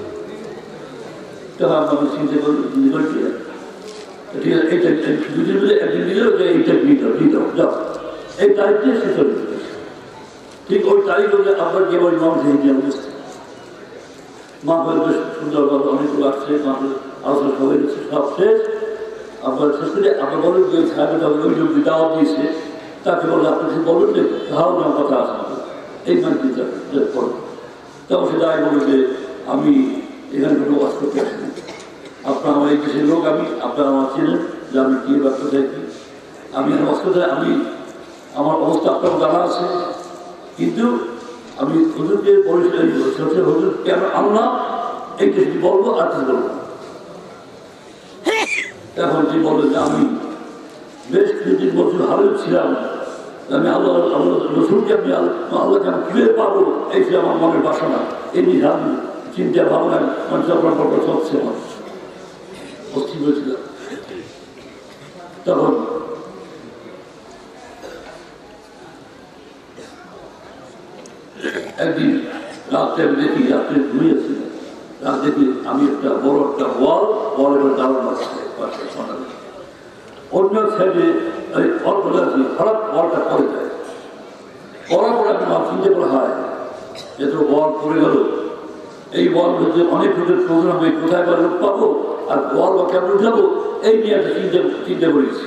আমি চিন্তা করি ঠিক আছে এইটা দুদিন মিলে একদিন দিলেও যে এইটা নিতে নিতে যাও এই তারিখ দিয়ে সে চলে ঠিক ওই তারিখ হলে আপনার যে ওই মানুষ এই অবস্থা মা বেশ সুন্দরভাবে অনেকগুলো আসছে, মানুষ আলোচনা সবাই গেছে, সব শেষ। আপনার শেষ করে আপনার বলেন যে সাহেবের ওই লোক দাওয়াত দিয়েছে তাকে বলে আপনি সে বলুন যে ধারণা কথা আছে এই মানচিত্র পড়ো। তখন সে দায় বলে যে আমি এখানে কোনো ওয়াজ করতে আসি না, আপনার আমার এই দেশের লোক, আমি আপনারা আমার চেনেন যে আমি কী ব্যবসা চাই কি, আমি এখানে ওয়াজ করতে আমি আমার অবস্থা আপনার জানা আছে, কিন্তু আমি হুজুরকে বলেছিলাম হুজুর কেন আনলাম এই দেশটি বলবো আর কিছু বলবো। এখন যে বলে যে আমি বেশ কিছুদিন বছর ভালো ছিলাম, আমি আল্লাহ আল্লাহ রসুলকে আমি আল্লাহকে আমি ফিরে পাবো, এই ছিল আমার মনের বাসনা। এই নিয়ে আমি চিন্তা ভাবনা মানুষ আপনার পর চলছে মানুষ অস্থির হয়েছিল। তখন একদিন রাত্রে আমি দেখি, রাত্রে ঘুমিয়েছি, রাত দেখি আমি একটা বড় একটা ওয়াল ওয়ালের দারুণ আছে অন্য সাইডে অল্প যাচ্ছি হঠাৎ বলটা পড়ে যায়, পড়ার পরে আমি আমার চিন্তা করা হয় যেহেতু বল পড়ে গেল, এই বল হচ্ছে অনেক লোকের প্রোগ্রাম হয়ে কোথায় বা লোক পাবো আর বল বা কেমন উঠাবো এই নিয়ে একটা চিন্তা চিন্তা করেছি।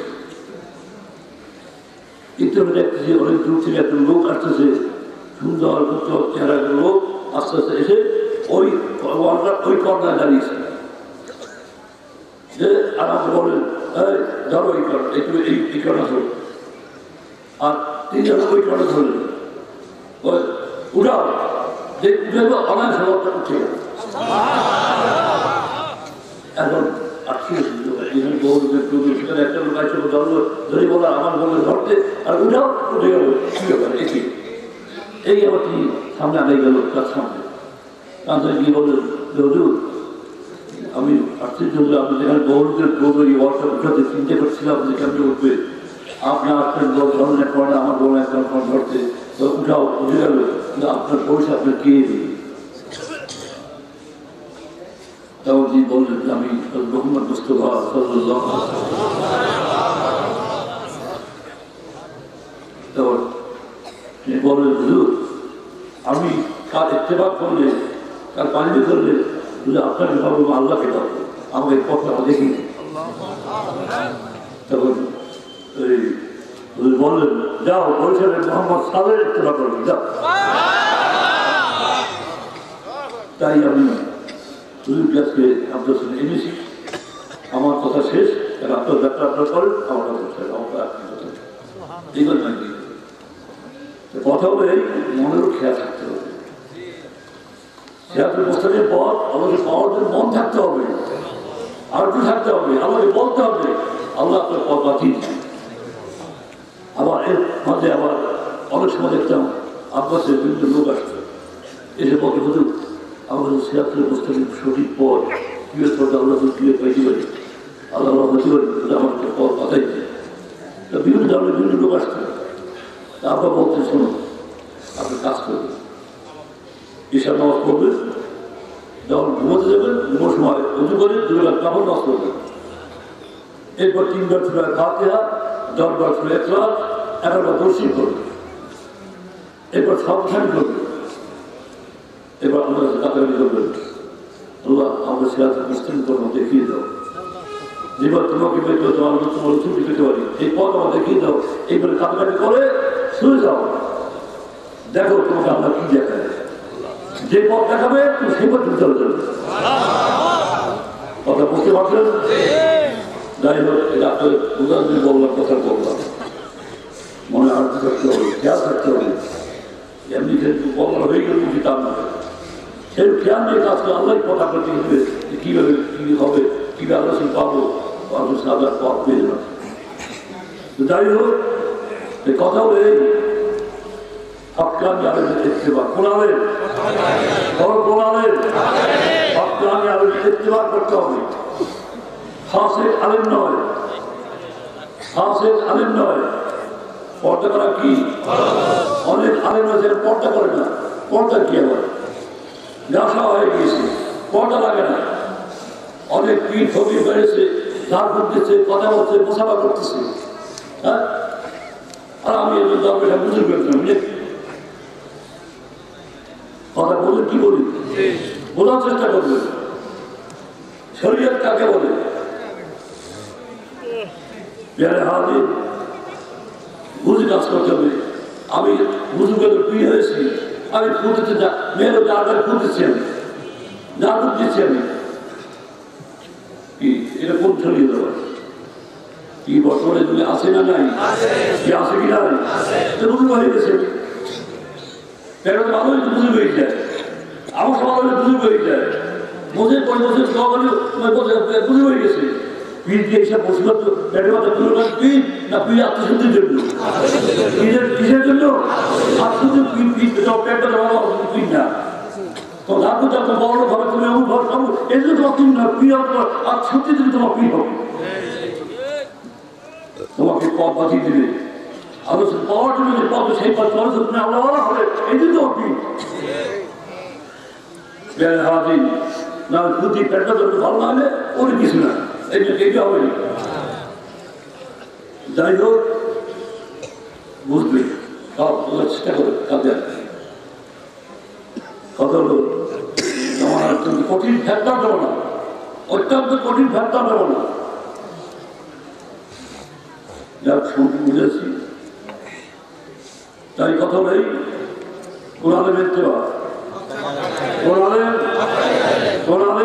কিন্তু আমি দেখতেছি অনেক দূর থেকে একটা লোক আসতেছে, সুন্দর উজ্জ্বল চেহারা একটা লোক আস্তে আস্তে এসে ওই বলটা ওই কর্নায় দাঁড়িয়েছে যে আমাকে বলেন ধরো এই কর একটু এই এই কর্না ধরো, আর তিনজন ওই কর্না ধরলেন উঠাও যে উঠে অনায় সবটা উঠে গেল। এখন একটা লোক আছে ধরে বলা আমার বলে ধরতে আর উঠাও উঠে গেল, কি ব্যাপার এটি এই আবার কি সামনে আগে গেল তার সামনে তাদের গিয়ে বললেন হুজুর আমি আশ্চর্য হলে আপনি যেখানে বহুদের বহু এই ওয়ার্ডটা উঠাতে চিন্তা করছিলাম যে কেমন উঠবে, আপনার আসছেন দশ ধরনের করেন আমার বলে একজন ধরতে উঠাও উঠে গেল, কিন্তু আপনার পয়সা আপনার কে দিই। তখন তিনি বললেন যে আমি মোহাম্মদ মুস্তাফা সাল্লাল্লাহু আলাইহি ওয়াসাল্লাম। তখন তিনি বললেন হুজুর আমি কার ইত্তেফাক করলে কার পালিত করলে আপনাকে ভাববো আল্লাহকে ভাববো, আমাকে পথটা দেখি। তখন ওই বললেন যাও বরিশালের মোহাম্মদ সালের ইত্তেফাক করবে যাও। তাই আমি হুজুরকে আজকে আপনার সঙ্গে এনেছি, আমার কথা শেষ, কারণ আপনার ব্যাপার আপনার করেন আমার কথা শেষ, আমার আপনি কথা এই কথা নাকি কথা বলে মনেরও খেয়াল থাকতে হবে, খেয়াল মোস্তাকের পর আমাকে পাওয়ার জন্য মন থাকতে হবে, আরটি থাকতে হবে, আমাকে বলতে হবে আল্লাহ আপনার পথ বাতিল। আবার এর মাঝে আবার অনেক সময় দেখতাম আব্বাসের বিভিন্ন লোক আসতো এসে পথে হতো আমাদের সিরাতের মোস্তাকের সঠিক পথ কীভাবে পথে আল্লাহ কীভাবে পাইতে পারি, আল্লাহ আল্লাহ হতে পারি আমাকে পথ বাতাইছে। তা বিভিন্ন ধরনের বিভিন্ন লোক আসতো, আব্বা বলতে শোনো আপনি কাজ করবেন, ঈশার নামাজ পড়বেন, যখন ঘুমোতে যাবেন ঘুমোর সময় উঁচু করে দুটো কাপড় নামাজ করবেন, এরপর তিনবার ছিল ফাতিহা, দশবার ছিল ইখলাস, এগারোবার দর্শী করবেন, এরপর সাবধান করবেন, এবার আমরা কাতারি করবেন আল্লাহ আমাদের সিরাতের মুস্তাকিম কর্ম দেখিয়ে দাও, যেবার তোমাকে পেতে তোমার তোমার ছুটি পেতে পারি এই পথ আমার দেখিয়ে দাও, এইভাবে কাটাকাটি করে শুয়ে যাও, দেখো তোমাকে আল্লাহ কি দেখায়, যে পথ দেখাবে তুমি সেই পথ চলে যাবে। কথা বুঝতে পারছেন? যাই হোক, এটা আপনার বোঝার জন্য বললাম, কথা বললাম, মনে আর্থ থাকতে হবে, খেয়াল থাকতে হবে। এমনি যেহেতু বলার হয়ে গেল বুঝি তার না, সেই খেয়াল নিয়ে কাজ করে আল্লাহ পথ আপনার দিকে দেবে, কীভাবে কী হবে, কীভাবে আলোচনা পাবো, আলোচনা সাজার পথ পেয়ে যাবে। যাই হোক, এই কথা হলো এই হক্কানি আলেমের ইত্তেবা, কোন আলেম? কোন আলেম? হক্কানি আলেমের ইত্তেবা করতে হবে, ফাসিক আলেম নয়, ফাসিক আলেম নয়। পর্দা করা কি? অনেক আলেম আছে পর্দা করে না। পর্দা কি আবার? নেশা হয়ে গিয়েছে, পর্দা লাগে না। অনেক পীর ফকির বেড়েছে, ঝাড় ফুটতেছে, কথা বলছে, মোসাফা করতেছে, হ্যাঁ। আর আমি এদের দরবেশা বুঝে পেয়েছিলাম, কথা বলে কি বলি, বোঝার চেষ্টা করবে শরীয়ত কাকে বলে। হাজির বুঝে কাজ করতে হবে। আমি বুঝু গেলে প্রিয় হয়েছি, আমি ফুটেতে যা মেয়েরও যা ফুটেছি, আমি যা ফুটতেছি, আমি কি এটা কোন ছড়িয়ে দেওয়া কি বর্তমানে তুমি আসে না নাই, কি আসে কি নাই, বুঝু হয়ে গেছে। ভালো হয়েছে বুঝে হয়ে যায়, আমার সবার হলে বুঝে হয়ে যায়, বুঝে পরে বছর বুঝে হয়ে গেছে। পীর দিয়ে এসব বসিবার তো পেটে মাথা তুলে না, পীর না পীর আত্মশুদ্ধির জন্য, পীরের কিসের জন্য? আত্মশুদ্ধি পীর পীর পেটটা দেওয়া পীর না। তো ধাপু যাতে বড় ভাবে তুমি এমন ভাবে খাবো, এই জন্য তোমার পীর না, পীর আত্মশুদ্ধি দিলে তোমার পীর হবে, তোমাকে পথ বাঁচিয়ে দিবে। আলোচনা পাওয়ার জন্য যে পথ সেই পথ চলে তুমি আল্লাহ হবে, এই জন্য তোমার পীর। হাজির না বুদ্ধি পেটটা ধরতে ভালো না হলে ওর কিছু না, এই জন্য এইটা হবে। যাই হোক, বুঝবে সব বোঝার চেষ্টা করে কাজে। কথা হলো আমার অত্যন্ত কঠিন ফ্যাক্টর দেবো না, অত্যন্ত কঠিন ফ্যাক্টর দেবো না। যাক শুনতে বুঝেছি, তাই কথা নেই কোরআনে দেখতে পাওয়া, কোরআনে কোরআনে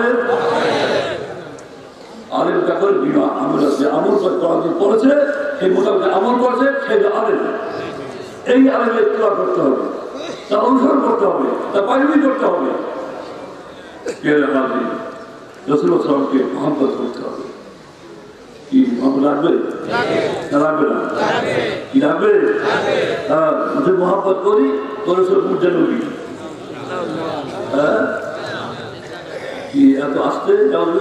আলেম কাকর বিনা আমল আছে, আমল করেছে সেই মোতাবেক আমল করেছে সেই আলেম। এই আলেমের ইত্তেবা করতে হবে, তা অনুসরণ করতে হবে, তা পাইরবি করতে হবে। রাসূলুল্লাহ সাল্লাল্লাহু আলাইহি ওয়াসাল্লামকে মহব্বত করতে হবে। কি মহব্বত লাগবে না লাগবে না? কি লাগবে? হ্যাঁ, মহব্বত করি তোর সব মুজা নবী। হ্যাঁ, কি এত আসতে যাবে?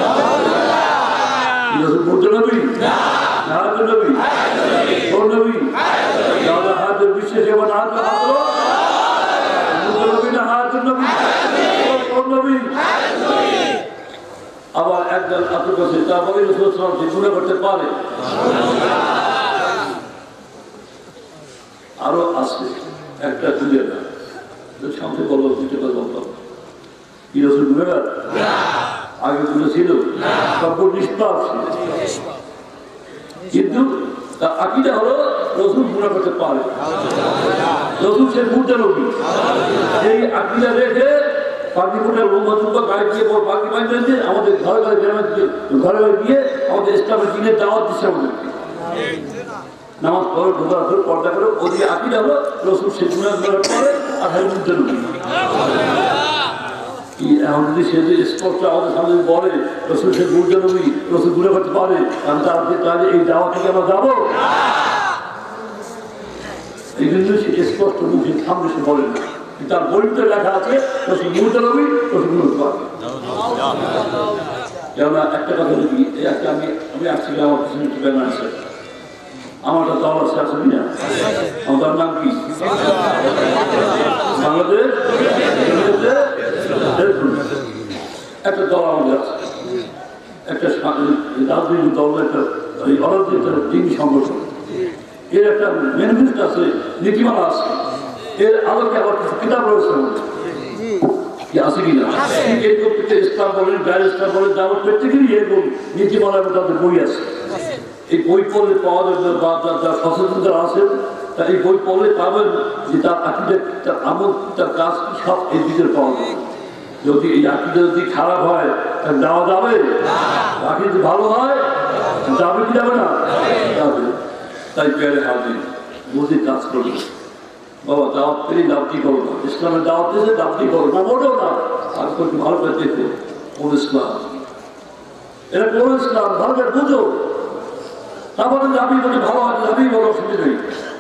মুজা নবী হাত নবী কোন নবী? তাহলে হাতের বিশেষ এবার হাত হাত নবী না হাত নবী কোন নবী? আবার একজন আপনার কাছে তারপরে সে গুণা করতে পারে। আরো আছে একটা তুলে না সামনে বলো, দুটো কথা বলতাম কি রসুল গুণাগার আগে গুলো ছিল, সব নিষ্পাপ ছিল, কিন্তু তার আকীদা হলো রসুল গুণা করতে পারে, রসুল সে মুর্দা নবী। এই আকীদা রেখে পাখি ফুটার লম্বা গায়ে দিয়ে পাখি বাঁধতে দিয়ে আমাদের ঘরে ঘরে গ্রামের ঘরে ঘরে গিয়ে আমাদের ইসলামের দিনের দাওয়াত দিচ্ছে আমাদেরকে। নামাজ পড়ে ঢোকার করে পর্দা করে ওদিকে আকীদা হলো রসুল সে গুণা করার পরে আর হয় মুর্দা নবী। কি এখন যদি সে যে স্পষ্ট আমাদের সামনে বলে রসুল সে মুর্দা নবী, রসুল গুণা করতে পারে, আমি তাহলে এই দাওয়া থেকে আমরা যাবো? এই জন্য সে স্পষ্ট মুখে সামনে সে বলে না, তার বইতে লেখা আছে রসুল মুর্দা নবী, রসুল গুণা করতে পারে। যেমন একটা কথা বলি, একটা আমি আমি আসছিলাম আমার পিছনে একটু ব্যানার আছে, আমারটা দল আছে আছে না, আমার নাম কি বাংলাদেশ একটা দল আমাদের আছে, একটা রাজনৈতিক দল, একটা অরাজনৈতিক দিন সংগঠন, এর একটা ম্যানিফেস্টো আছে, নীতিমালা আছে, এর আলোকে আবার কিছু কিতাব রয়েছে কি আছে কিনা, ইসলাম বলেন গায়ের ইসলাম বলেন দাওয়াত প্রত্যেকেরই এরকম নীতিমালার মধ্যে তাদের বই আছে। এই বই পড়লে পাওয়া যাবে বা যারা সচেতন যারা আছেন তা এই বই পড়লে পাবেন যে তার আকিদের তার আমল তার কাজ সব এই দিকের পাওয়া যাবে। যদি এই আকিদা যদি খারাপ হয় তাহলে যাওয়া যাবে, আকিদা যদি ভালো হয় যাবে কি যাবে না? যাবে। তাই পেয়ারে হাজির বুঝে কাজ করবে। বাবা দাওয়াত পেলে দাবতি করো না, ইসলামের দাওয়াত দিয়েছে দাবতি করো না, মোটেও না। আর করতে ভালো করে দেখো কোন ইসলাম, এটা কোন ইসলাম ভালো করে বুঝো। তারপরে দাবি বলে ভালো আছে, দাবি বলো, অসুবিধা নেই।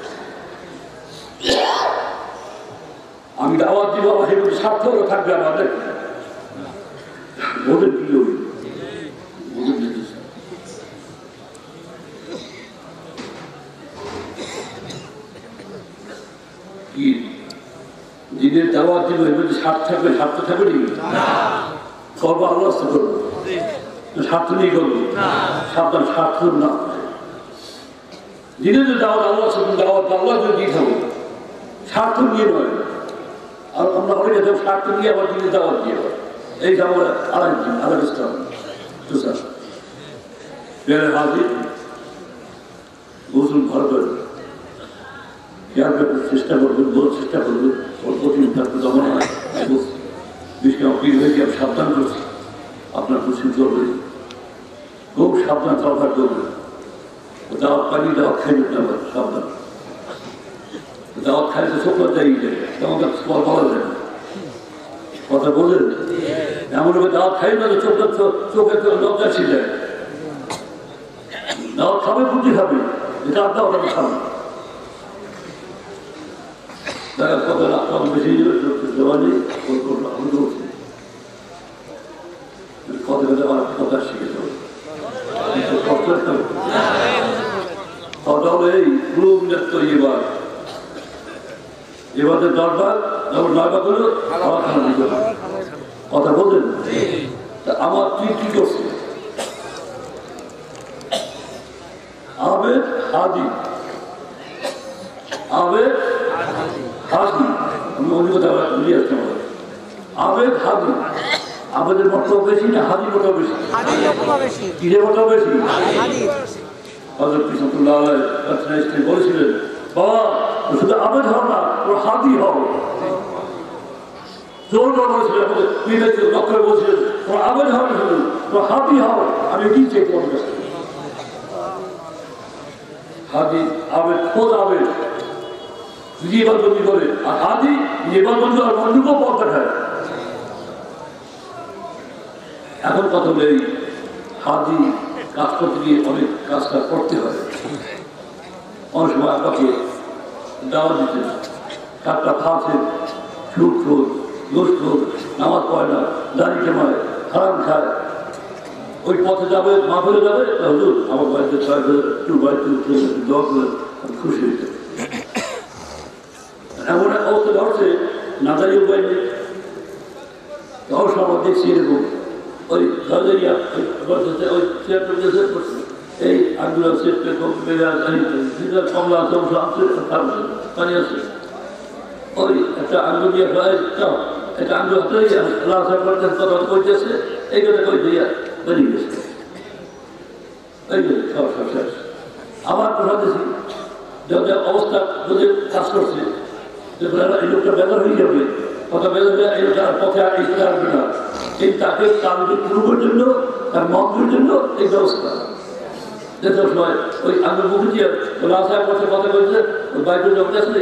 আমি দাওয়াত দিব, আমার সেগুলো স্বার্থ থাকবে আমাদের। বোঝেন কি করবি কি দিনের দাওয়াত দিব, এর স্বার্থ থাকবে, স্বার্থ থাকবে নি করবো, আল্লাহ করবো, স্বার্থ নিয়ে করবো, সাবধান স্বার্থ না। দিনের যে দাওয়াত আল্লাহ দাওয়াত আল্লাহ যদি দিয়ে থাকবো, স্বার্থ নিয়ে নয়। আর আমরা অনেকে দেব স্বার্থ নিয়ে আবার দিনের দাওয়াত দিয়ে, এই আমরা আরেক দিন আরেক ইসলাম তো স্যার বেড়ে হাজির গোসল ভালো করে খেয়াল রাখার চেষ্টা করবেন, বোঝার চেষ্টা করবেন। ওর কঠিন থাকবে তখন বিষয় অপিল হয়ে গিয়ে সাবধান করছি, আপনার খুশি চলবে, খুব সাবধান চলাফেরা করবেন। দাওয়াত পানি দাওয়াত খাইবেন না, সাবধান। দাওয়াত খাইতে চোখ দেয় তোমাকে বলা যায় না, কথা বলেন। এমন দাওয়াত খাই না চোখের চোখে লজ্জা ছিল, দাওয়াত খাবে বুদ্ধি খাবে, এটা দাওয়াত খাবে। দেখা কথা রাখতে বেশি দেওয়া নেই, আমি বলছি কথা কথা কথা শিখেছে কথা হলো এই পুরো তো এবার এবারে দরবার যখন নয়বার করলো কথা বললেন। আমার তুই কি করছে আবেদ হাদি, আবেদ হাদি, আমি অভিজ্ঞতা বুঝিয়ে আসতে পারি। আবেদ হাদি, আবেদের মতো বেশি না হাদি মতো বেশি? কিরে মতো বেশি? হযরত কৃষ্ণতুল্লাহ বলেছিলেন বাবা শুধু আবেদ হও না, ওর হাদি হও। জোর জোর বলেছিলেন, লক্ষ্য বলছিলেন ওর আবেদ হও না, শুধু ওর হাদি হও। আমি কি চাই তোমার কাছে? হাদি আবেদ, খোদ আবেদ নিজেবার বন্দি করে, আর হাদি নিজেবার বন্ধু আর বন্ধুকেও পথ দেখায়। এখন কথা বলে এই হাদি কাজ করতে গিয়ে অনেক কাজটা করতে হয়। অনেক সময় আপনাকে দাওয়াত দিতে কাঠটা খাওয়াছেন, সুদ খোঁজ, গোস খোঁজ, নামাজ পড়ে না, দাড়ি জমায়, হারাম খায়, ওই পথে যাবে, মা ফেলে যাবে, হুজুর আমার বাড়িতে একটু বাড়িতে দোয়া করে খুশি হয়েছে। এমন এক অবস্থা ধরছে না দাঁড়িয়ে উপায় নেই। তখন আমরা দেখছি এরকম ওই ওই এই আগুলো কমলা পানি আছে, ওই একটা আঙ্গুল দিয়ে একটা আঙ্গুল হাতে কথা কইতেছে, এইগুলো কই দিয়া বেরিয়ে গেছে। এই সব সব শেষ। আবার কথা দিয়েছি যদি অবস্থা যদি কাজ করছে এই লোকটা বেকার হয়ে যাবে, কথা বেকার হয়ে এই লোকটা পথে এই আসবে না, এই তাকে তার পূর্বের জন্য তার মন্ত্রের জন্য এই ব্যবস্থা যেটার সময় ওই আঙ্গুল মুখে দিয়ে রাস্তায় পথে কথা বলছে, ওই বাইরে যখন আসলে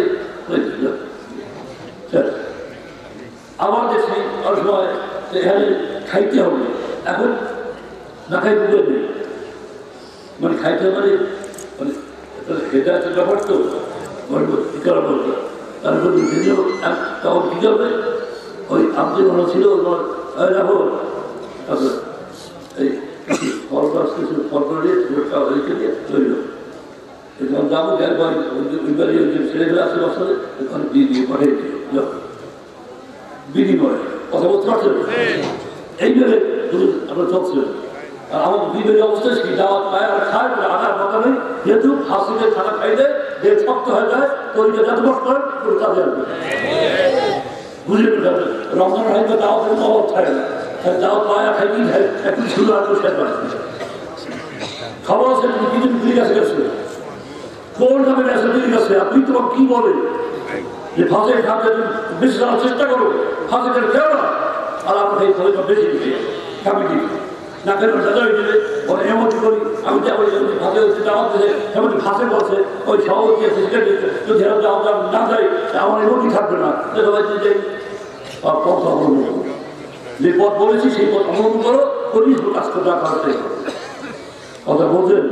আবার দেখছি অনেক সময় এখানে খাইতে হবে, এখন না খাই বুঝে নেই, মানে খাইতে মানে মানে এটা একটা ব্যাপার তো বলতো তারপর তখন কি করবে ওই আপনি মনে ছিল রাখো এই ফল গাছ কিছু ফল করে রেখে দিয়ে তৈরি যখন যাবো ছেলেগুলো আসে বছরে ওখানে দিয়ে দিয়ে পাঠিয়ে দিল বিনিময় কথা বলতে পারছেন। এইভাবে আমরা চলছিলেন। আর আমার বিবের অবস্থায় সেই দাওয়াত পায় আর খায় আনার কথা নেই, যেহেতু হাসিদের খানা খাইলে দেহ শক্ত হয়ে যায়, তৈরি যত কষ্ট হয় কাজে আসবে। বুঝে রমজান হয়তো দাওয়াতের অভাব থাকে না, দাওয়াত পায় আর খাইতেই খায় একটু শুরু আর শেষ পায় খবর আছে দুদিন ঘুরে গেছে গেছে কোন যাবে নেশাদের কাছে আপনি তোমার কি বলেন যে ফাঁসে খাতে বেশি যাওয়ার চেষ্টা করো ফাঁসে করে খেও না আর আপনাকে এই ফলেটা বেশি দিবে খাবি দিবে না কেন দাদা দিলে ওরা এমনটি করি আমি যাবো ফাঁসে হচ্ছে যাওয়ার দিলে এমনটি ফাঁসে বসে ওই সভাপতি আছে যদি যাওয়া না যায় আমার এমনটি থাকবে না বাড়িতে যাই পথ অবলম্বন করো যে পথ বলেছি সেই পথ অবলম্বন করো করিস কাজ করতে পারতে কথা বলছেন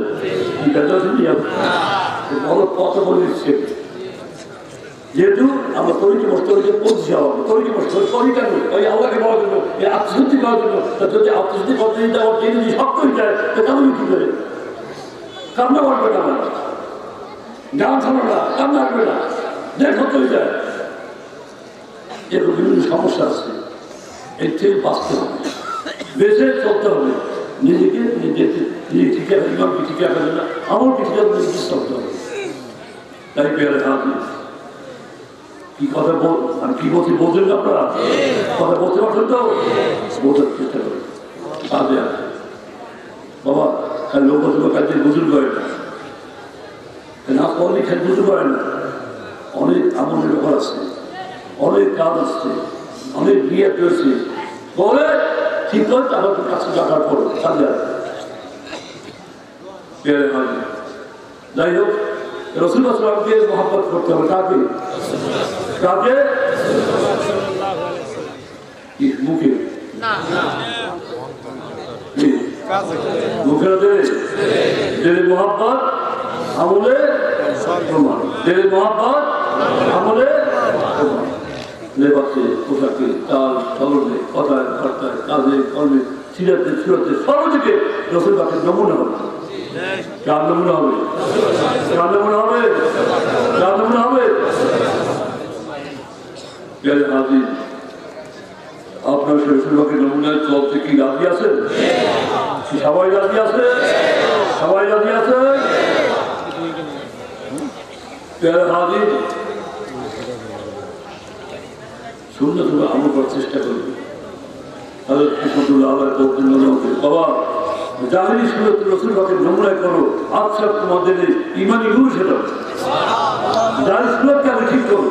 বড় পথ বলে দিচ্ছে যেহেতু আমরা তরিকে বসতে তরিকে পৌঁছে যাওয়া তরিকে বসতে করি কেন ওই আল্লাহকে বলার জন্য এই আত্মশুদ্ধি করার জন্য যদি আত্মশুদ্ধি করতে দিতে আমার যে যদি সব করে যায় তো কেমন কি করে কান্না করবে না গান শোনো না কান্না আসবে না দেখ হতে যায় এরকম বিভিন্ন সমস্যা আছে এর থেকে বাঁচতে হবে বেঁচে চলতে হবে নিজেকে নিজেকে নিজে ঠিক আছে ইমামকে ঠিক রাখা না আমারকে ঠিক আছে নিজে চলতে হবে তাই পেয়ারে হাত কি কথা বল আমি কি বলছি বলছেন আপনারা কথা বলতে পারছেন তো বোঝার চেষ্টা করেন কাজে আছে বাবা খালি লোক কাজে বুঝুন করে না না করলে খালি বুঝতে পারে না অনেক আমলের ব্যাপার আছে অনেক কাজ আসছে অনেক বিয়ে পেয়েছে বলে ঠিক হয় তাহলে তো কাছে টাকার পর কাজে আছে যাই হোক রসুল আসলামকে মহাব্বত করতে হবে কাকে কাকে মুখে মুখের দিলে মহাব্বত আমলে প্রমাণ দিলে মহাব্বত আমলে লেবাসে পোশাকে চাল চলনে কথায় বার্তায় কাজে কর্মে সিরাতে সিরাতে সর্বদিকে রসুল পাকের নমুনা হবে কার নমুনা হবে কার নমুনা হবে কার নমুনা হবে আপনার রসুল পাকের নমুনায় চলতে কি রাজি আছেন সবাই রাজি আছে সবাই রাজি আছে হাজির সুন্দর সুন্দর আমল করার চেষ্টা করবে তাহলে বাবা জাহিরি সুরত রসুল পাকের নমুনায় করো আচ্ছা তোমাদের ইমানি গুরু সেটা জাহিরি সুরতকে আমি ঠিক করো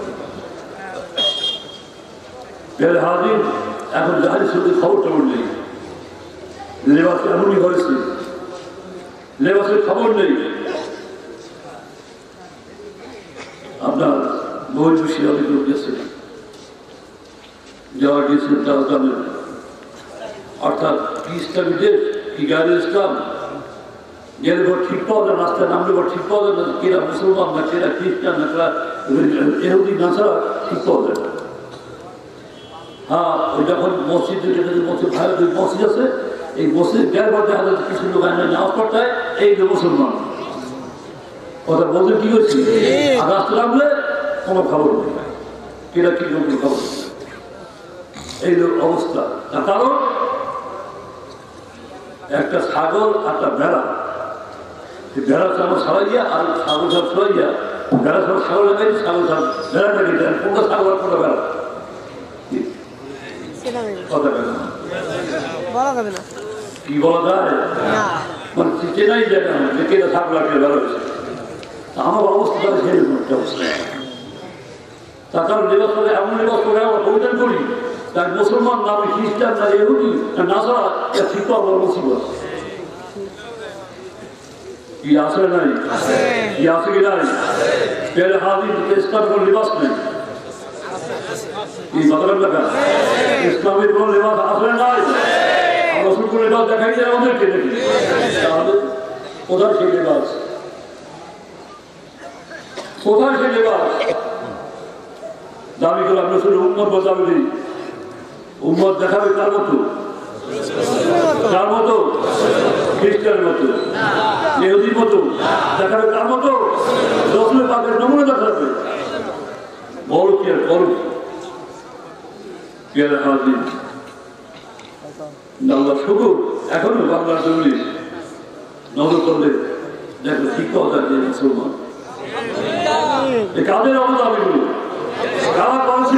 হাজির এখন জাহিরি সুরতের খবর টবর নেই লেবাসে এমনই হয়েছে লেবাসের খবর নেই আপনার বই বেশি অনেক লোক গেছে যাওয়া গিয়েছিলেন তারা জানেন অর্থাৎ কি ইসলামী দেশ কি গাড়ি ইসলাম গেলে ঘর ঠিক পাওয়া যায় রাস্তায় নামলে ঘর ঠিক পাওয়া যায় না কেরা মুসলমান না কেরা খ্রিস্টান না কেরা এহুদি না ছাড়া ঠিক পাওয়া যায় না হ্যাঁ ওই যখন মসজিদ মসজিদ ভারত মসজিদ আছে এই মসজিদ গ্যার মধ্যে হাজার কিছু লোক নামাজ পড়তে হয় এই যে মুসলমান কথা বলতে কি করছি আর রাস্তা নামলে কোনো খবর নেই কেরা কি কোনো খবর নেই এই অবস্থা তার কারণ একটা ছাগল একটা ভেড়া ভেড়া ছাগল ছাড়াইয়া আর ছাগল ছাগল ছড়াইয়া ভেড়া ছাগল ছাগল লাগাই ছাগল ছাগল ভেড়াটাকে দেন কোনটা ছাগল আর কোনটা ভেড়া কি বলা যায় মানে চেনাই যায় না যে কেটা ছাগল আর ভেড়া হয়েছে আমার অবস্থা সেই অবস্থা তার কারণ লেবাস করে এমন লেবাস করে আমরা পরিধান করি তার মুসলমান না আমি খ্রিস্টান না ইহুদি না নাসারা এটা ঠিক আমার মুসিবত কি আছে নাই কি আছে কি নাই পেরে হাজির ইসলাম কোন লেবাস নেই এই বাতারাম দেখা ইসলামের কোন লেবাস আছে নাই রসুল কোন লেবাস দেখাই যায় আমাদেরকে দেখি তাহলে কোথায় সেই লেবাস কোথায় সেই লেবাস দাবি করে আমরা শুধু উন্মত বসাবে দিই উম্মত দেখাবে কার মতো কার মতো খ্রিস্টানের মতো ইহুদির মতো দেখাবে কার মতো রসুলের পাকের নমুনা দেখাবে বড় কি আর বড় পেয়ারা হাজির আল্লাহ শুকুর এখনো বাংলার জমি নজর করলে দেখো ঠিক পাওয়া যায় যে মুসলমান কাদের অবদান এগুলো কারা করেছিল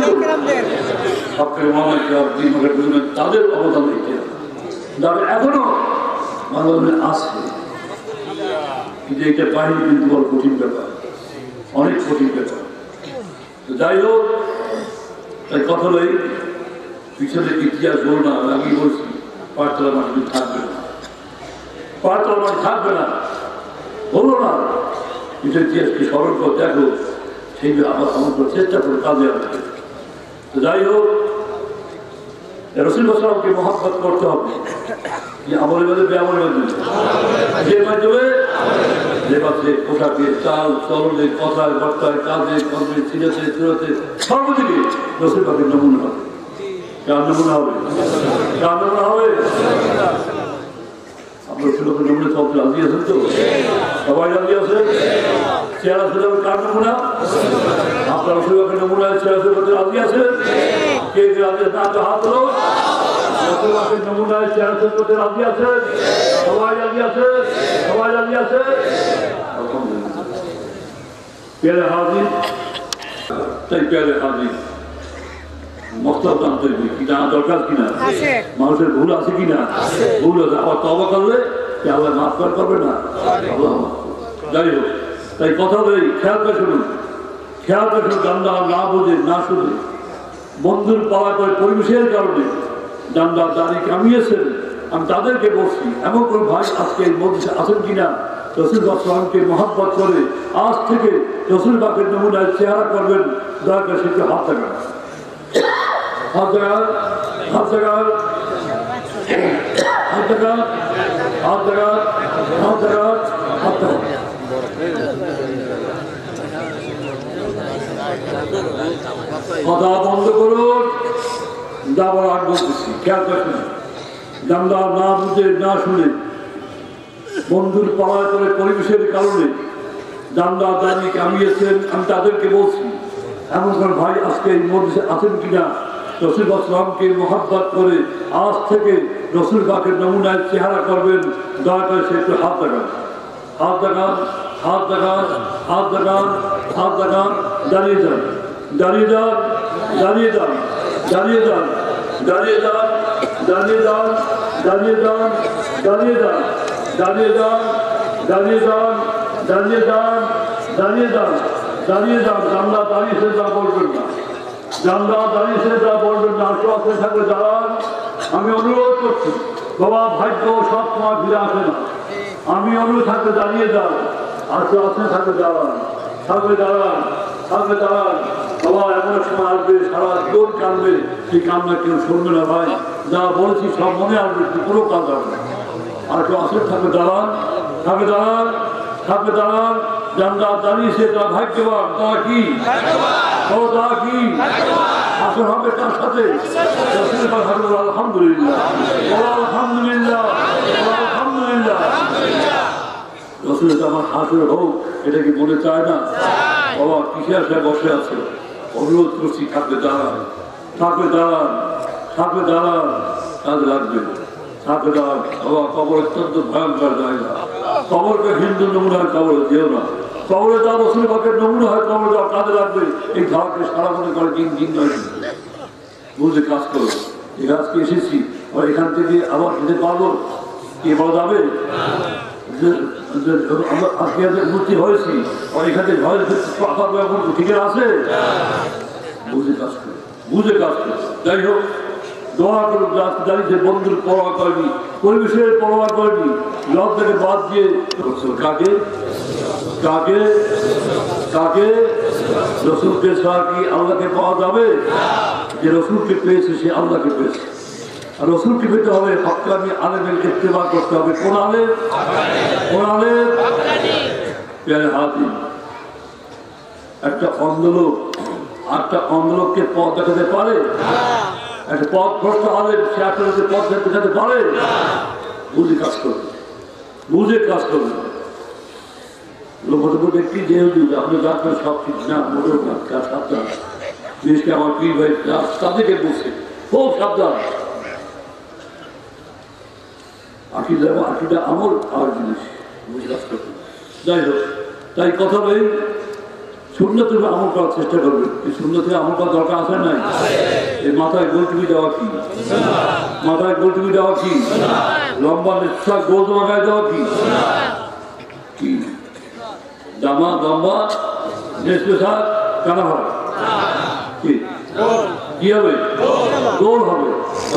তাদের অবদান এখনো মানুষ আছে কিন্তু এটা বাহিনী কিন্তু বড় কঠিন ব্যাপার, অনেক কঠিন ব্যাপার। তো যাই হোক, তাই কথা বলি, পিছনে ইতিহাস বল না, আমি বলছি পাঁচতলা মাটি থাকবে না, পাঁচতলা মাটি থাকবে না, বলো না, পিছনে ইতিহাসকে স্মরণ করে দেখো, সেই আবার আমার চেষ্টা করে কাজে আসবে। তো যাই হোক, রাসূলুল্লাহ সাল্লাল্লাহু আলাইহি ওয়াসাল্লামকে মহব্বত করতে হবে, যে আমলের মাধ্যমে ব্যায়ামের মাধ্যমে, যে মাধ্যমে লেবাসে, পোশাকে, চাল চলনে, কথায় বার্তায়, কাজে কর্মে, সিরাতে সিরাতে সর্বদিকে রাসূল পাকের নমুনা হবে। কার নমুনা হবে? কার নমুনা হবে? আপনার ছেলেকে নমুনা চলতে রাজি আছেন তো? সবাই রাজি আছেন? চেহারা সেটা কার নমুনা? আপনার রাসূল পাকের নমুনা চেহারা সেটা রাজি আছেন? কে কে রাজি আছেন? আপনার হাত হলো রাসূল পাকের নমুনায় চেহারা সেটা রাজি আছেন? সবাই রাজি আছে? সবাই রাজি আছে? প্যারে হাজির, তাই প্যারে হাজির মস্তক জানতে হবে কি জানা দরকার কিনা, মানুষের ভুল আছে কিনা, ভুল আছে আবার তওবা করলে আল্লাহ মাফ করবে না। যাই হোক, তাই কথা বলি, খেয়াল করে শুনুন, খেয়াল করে শুনুন, জানলা না বুঝে না শুনে বন্ধুর পাওয়া করে পরিবেশের কারণে জানলা দাঁড়িয়ে কামিয়েছেন। আমি তাদেরকে বলছি, এমন কোন ভাই আজকে এর মধ্যে আছেন কিনা রাসূলুল্লাহ সাল্লাল্লাহু আলাইহি ওয়াসাল্লামকে মহব্বত করে আজ থেকে রাসূল পাকের নমুনায় চেহারা করবেন, দয়া করে সেটা হাত দেখান, হাত দেখান, হাত দেখান, হাত দেখান, হাত দেখান, হাত দেখান, হাত দেখান। কথা বন্ধ করুন, যাবার আগ বলতেছি, খেয়াল রাখুন, জানলা না বুঝে না শুনে বন্ধুর পাওয়ার করে পরিবেশের কারণে জানলা দাঁড়িয়ে কামিয়েছেন। আমি তাদেরকে বলছি, এমন কোন ভাই আজকে এই মধ্যে আছেন কিনা রাসূলুল্লাহ সাল্লাল্লাহু আলাইহি ওয়াসাল্লামকে মহব্বত করে আজ থেকে রাসূল পাকের নমুনায় চেহারা করবেন, দয়া করে সে একটু হাত দেখান, হাত দেখান, হাত দেখান, হাত দেখান, হাত দেখান, দাঁড়িয়ে যান, দাঁড়িয়ে যান, দাঁড়িয়ে যান, দাঁড়িয়ে যান, দাঁড়িয়ে যান, দাঁড়িয়ে যান, দাঁড়িয়ে যান, দাঁড়িয়ে যান, দাঁড়িয়ে যান, দাঁড়িয়ে যান, দাঁড়িয়ে যান, দাঁড়িয়ে যান, দাঁড়িয়ে যান, জানলা দাঁড়িয়েছে যা বলবেন না, জানলা দাঁড়িয়েছে যা বলবেন না, আশে থাকলে দাঁড়ান। আমি অনুরোধ করছি, বাবা ভাগ্য সব সময় ফিরে আসে না, আমি অনুরোধ থাকলে দাঁড়িয়ে যান, আশে আসে থাকলে দাঁড়ান, থাকলে দাঁড়ান, থাকলে দাঁড়ান। বাবা এমন এক সময় আসবে সারা জীবন কাঁদবে, সেই কান্না কেউ শুনবে না ভাই, যা বলছি সব মনে আসবে, কোনো কাজ হবে না। আর কেউ আসলে থাকবে দাঁড়ান, থাকবে দাঁড়ান, থাকবে দাঁড়ান, জানলা দাঁড়িয়েছে তারা ভাগ্যবান, তারা কি ও তারা কি আসল হবে তার সাথে আলহামদুলিল্লাহ, আলহামদুলিল্লাহ, আলহামদুলিল্লাহ। রসুলের আমার হাসির হোক, এটা কি মনে চায় না? বাবা কিসে আসে বসে আছে, অনুরোধ করছি থাকবে দাঁড়ান, থাকবে দাঁড়ান, থাকবে দাঁড়ান, কাজে লাগবে, থাকবে দাঁড়ান। বাবা কবর অত্যন্ত ভয়ঙ্কর জায়গা, কবরকে হিন্দু নমুনার কবর যেও না, কবরে যাও রসুল পাকের নমুনা হয়, কবরে যাও কাজে লাগবে। এই ধারকে সারা মনে করে দিন দিন নয়, বুঝে কাজ করো। এই আজকে এসেছি, আর এখান থেকে আবার যেতে পারবো, কে বলা যাবে? আজকে মূর্তি হয়েছি, আর এখানে ঠিক আছে, বুঝে কাজ করো, বুঝে কাজ করো। যাই হোক, দোয়া করুন, দাঁড়িয়ে বন্ধুর পরোয়া করেনি, পরিবেশের পরোয়া করেনি, লব থেকে বাদ দিয়ে কাকে কাকে কাকে রসুলকে ছাড়া কি আল্লাহকে পাওয়া যাবে? যে রসুলকে পেয়েছে সে আল্লাহকে পেয়েছে। আর রসুলকে পেতে হবে হক্কানি আলেমের ইত্তেবা করতে হবে। কোন আলেম? কোন আলেম? প্যারে হাজির। একটা অন্ধলোক আটটা অন্ধলোককে পথ দেখাতে পারে? একটা পথ ভ্রষ্ট আলেম সে একটা পথ দেখাতে পারে? বুঝে কাজ করবে, বুঝে কাজ করবে। লোকটা ব্যক্তি যেহেতু আপনি ডাক্তার সব ঠিক না, মোটেও না, তার সাবধান। জিনিসকে আমার পীর ভাই তাদেরকে বলছে খুব সাবধান। আকিদা আকিদা আমল আর জিনিস বুঝে কাজ করবে। যাই হোক, তাই কথা বলি, সুন্নতে আমল করার চেষ্টা করবেন। এই সুন্নতে আমল করার দরকার আছে নাই? এই মাথায় গোলটুপি দেওয়া কি? মাথায় গোলটুপি দেওয়া কি? লম্বা নেশা গোল মাথায় দেওয়া কি? কি জামা লম্বা নেসবে শাক কানা হবে কি কি হবে গোল হবে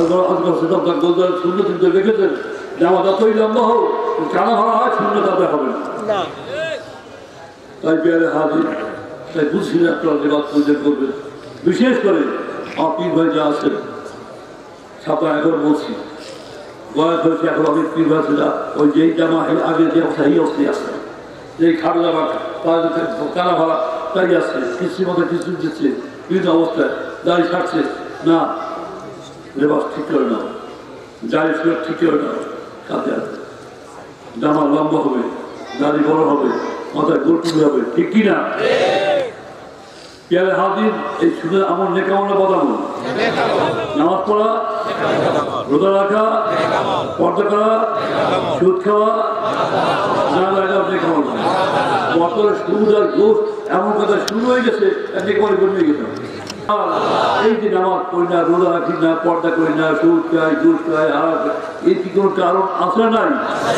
শূন্য তিনটে রেখেছেন জামা যতই লম্বা হোক কানা ভাড়া হয় শূন্য তাতে হবে না তাই পেয়ারে হাজির তাই বুঝছি না আপনারা লেবাদ পূজা করবেন বিশেষ করে আমার পীর ভাই যা আছেন ছাপা এখন বলছি বয়স হয়েছে এখন অনেক পীর ভাই ছিল ওই যেই জামা আগে যে অবস্থা এই অবস্থায় আসছে যেই খাটো জামা কানা ভাড়া তাই আসছে কিস্তির মতো কিস্তি দিচ্ছে বিভিন্ন অবস্থায় দাড়ি ছাড়ছে না লেবাস ঠিক করে না দাড়ি ছিল ঠিক করে না কাজে আসবে জামা লম্বা হবে দাড়ি বড় হবে মাথায় গোলটুলি হবে ঠিক কিনা পেয়ারে হাজির এই শুনে আমার নেকামলে বদানো নামাজ পড়া রোজা রাখা পর্দা করা সুদ খাওয়া না লাগা নেকামল বর্তমানে সুদ আর ঘুষ এমন কথা শুরু হয়ে গেছে নেকামল করে গেছে এই যে নামাজ পড়ি না রোজা রাখি না পর্দা করি না সুদ খাই ঘুষ খাই আর এই কি কোনো কারণ আসে নাই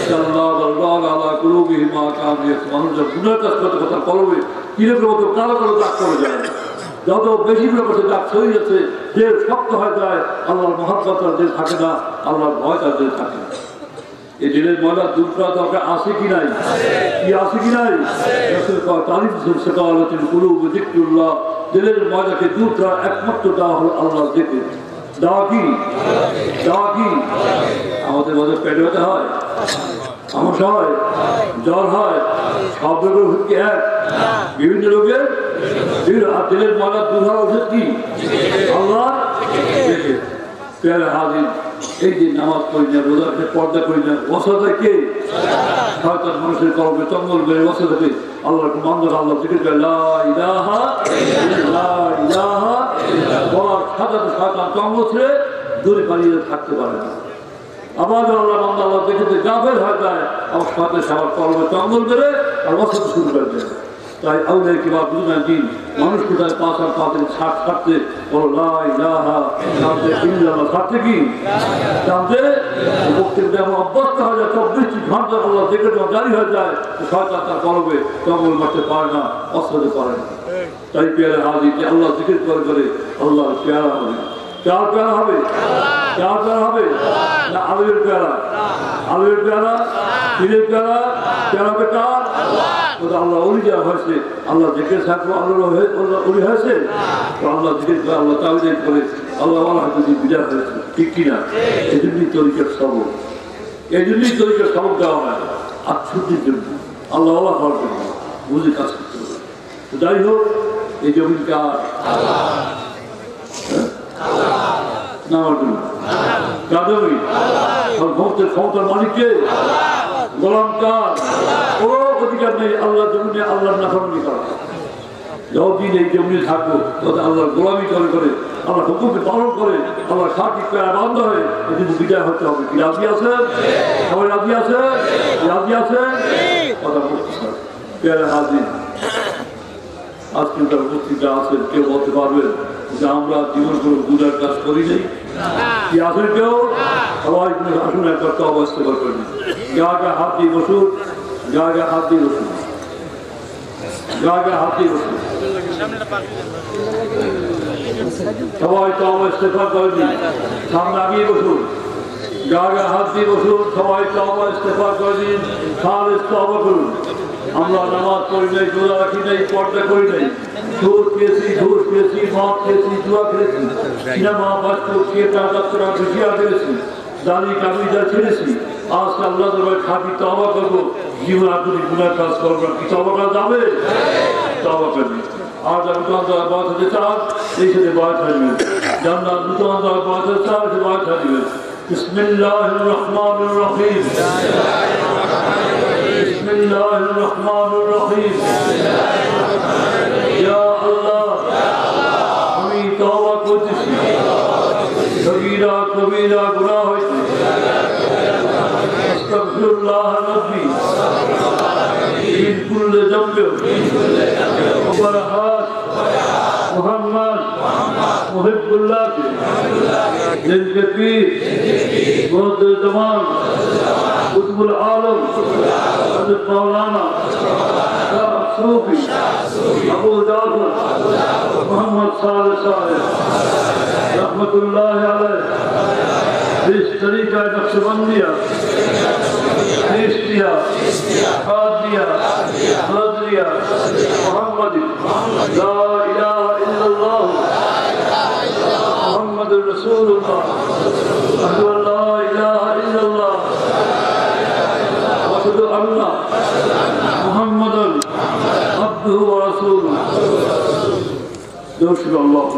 মানুষ গুণের কাজ করতে কথা করবে কিরকম মতো কারো কারো দাগ করে যায় যত বেশি করে দাগ সই যাচ্ছে যে শক্ত হয়ে যায় আল্লাহর মহাব্বত যে থাকে না আল্লাহর ভয় তাদের থাকে না এই জেলের ময়লা দূর করা দরকার আছে কি নাই কি আছে কি নাই তালিম জেলের ময়লাকে দূর করা একমাত্র দেওয়া হলো আল্লাহ দেখে দেওয়া কি দেওয়া কি আমাদের মধ্যে পেটে ব্যথা হয় সমস্যা হয় জ্বর হয় সব রোগের ওষুধ কি এক বিভিন্ন রোগের আর তেলের ময়লা দূর হওয়ার ওষুধ কি আল্লাহ দেখে পেয়ারে হাজির এই যে নামাজ পড়ি না রোজা পর্দা করি না ওসাদা কে শয়তান মানুষের কলমে চঙ্গল বেড়ে ওসাদাকে আল্লাহ মান্দার আল্লাহ জিকির করে লা ইলাহা ইল্লাল্লাহ লা ইলাহা বলার সাথে শয়তান চঙ্গল ছেড়ে দূরে পালিয়ে থাকতে পারে না আবার আল্লাহ মান্দা আল্লাহ দেখে গাফেল হয়ে যায় আমার সাথে সবার কলমে চঙ্গল বেড়ে আর ওসাদ শুরু করে দেয় তাই আউলে কিংবা বুঝনা দিন মানুষ কোথায় পাঁচ আর পাঁচ ছাড় ছাড়তে বলো লাই লাহা জানতে ইল্লাল্লাহ ছাড়তে কি জানতে বক্তব্য যেমন অভ্যস্ত হয়ে যায় চব্বিশ ঘন্টা আল্লাহ দেখে যখন জারি হয়ে যায় শয়তান তার কলবে জঙ্গল মারতে পারে না অস্ত্রতে পারে না তাই পেয়ারা হাজি যে আল্লাহ জিকির করে করে আল্লাহ পেয়ারা হবে চার পেয়ারা হবে চার পেয়ারা হবে না আলুর পেয়ারা আলুর পেয়ারা তিলের পেয়ারা পেয়ারা পেটা আল্লাহ উনি যা হয়েছে আল্লাহ দেখে থাকবো আল্লাহ উনি হয়েছে তো আল্লাহ জিজ্ঞেস করে আল্লাহ তাবিজ করে আল্লাহ আল্লাহ যদি বিদায় হয়েছে ঠিক কিনা এই জন্যই তরিকার সবক এই জন্যই তরিকার সবক দেওয়া হয় আর ছুটির জন্য আল্লাহ আল্লাহ হওয়ার জন্য বুঝে কাজ করতে হবে তো যাই হোক এই জমিন কার না আমার জন্য কার জমি ক্ষমতার ক্ষমতার মালিককে গোলাম কার ও অধিকার নেই আল্লাহ জমিনে আল্লাহর নাফরমানি করা যতদিন এই জমিনে থাকবো তত আল্লাহর গোলামি করে করে আল্লাহ হুকুমকে পালন করে আল্লাহ খাটি প্যারা বন্ধ হয়ে এদিন বিদায় হতে হবে কি রাজি আছে সবাই রাজি আছে রাজি আছে কথা বলতে স্যার প্যারা হাজির আজকে তার উপস্থিত আছেন কেউ বলতে পারবেন যে আমরা জীবন করে বুঝার কাজ করি নাই কি আসেন কেউ সবাই আসুন একবার তো অবস্থা করবেন জায়গা হাত দিয়ে বসুন জায়গা হাত দিয়ে বসুন জায়গা হাত দিয়ে বসুন সবাই তো অবস্থা করেনি সামনে আগিয়ে বসুন জায়গা হাত দিয়ে বসুন সবাই তো অবস্থা করেনি সার ইস্তফা করুন আমরা নামাজ পড়ি নাই রোজা রাখি নাই পর্দা করি নাই সুদ খেয়েছি ঘুষ খেয়েছি মদ খেয়েছি জুয়া খেয়েছি সিনেমা বাস্তব থিয়েটার যাত্রা ভিডিয়া খেয়েছি দাঁড়িয়ে কামিজা ছেড়েছি আজকে আল্লাহ তোমার খাটি তওবা করবো জীবন আপনি গুনার কাজ করবো কি তওবা করা যাবে তওবা করবি আর যারা নূতন দোয়া বাদ হতে চান এই সাথে বাদ হারিবেন যারা নূতন দোয়া বাদ হতে চান সে বাদ হারিবেন বিসমিল্লাহির রহমানির রহিম বিসমিল্লাহির রহমানির রহিম ইয়া আল্লাহ আমি তওবা করতেছি সগীরা কবিরা গুনাহ হইতে আস্তাগফিরুল্লাহ রাব্বি মিন কুল্লি যামবিন ওয়াবারাকাত মুহাম্মদ মুহিব্বুল্লাহ জিলকে পীর মুহদ্দিস জামান कुतुबुल आलम हज़रत मौलाना शाह सूफी अबू जाफर मोहम्मद साले साहेब रहमतुल्लाह अलैह इस तरीका नक्शबंदिया चिश्तिया कादिया नज़रिया मोहम्मदी ला इलाहा इल्लल्लाह मुहम्मद रसूलुल्लाह अशहदु अल्ला इलाहा इल्लल्लाह व अशहदु अन्ना मुहम्मदन अब्दुहु व रसूलुहु अल्लाह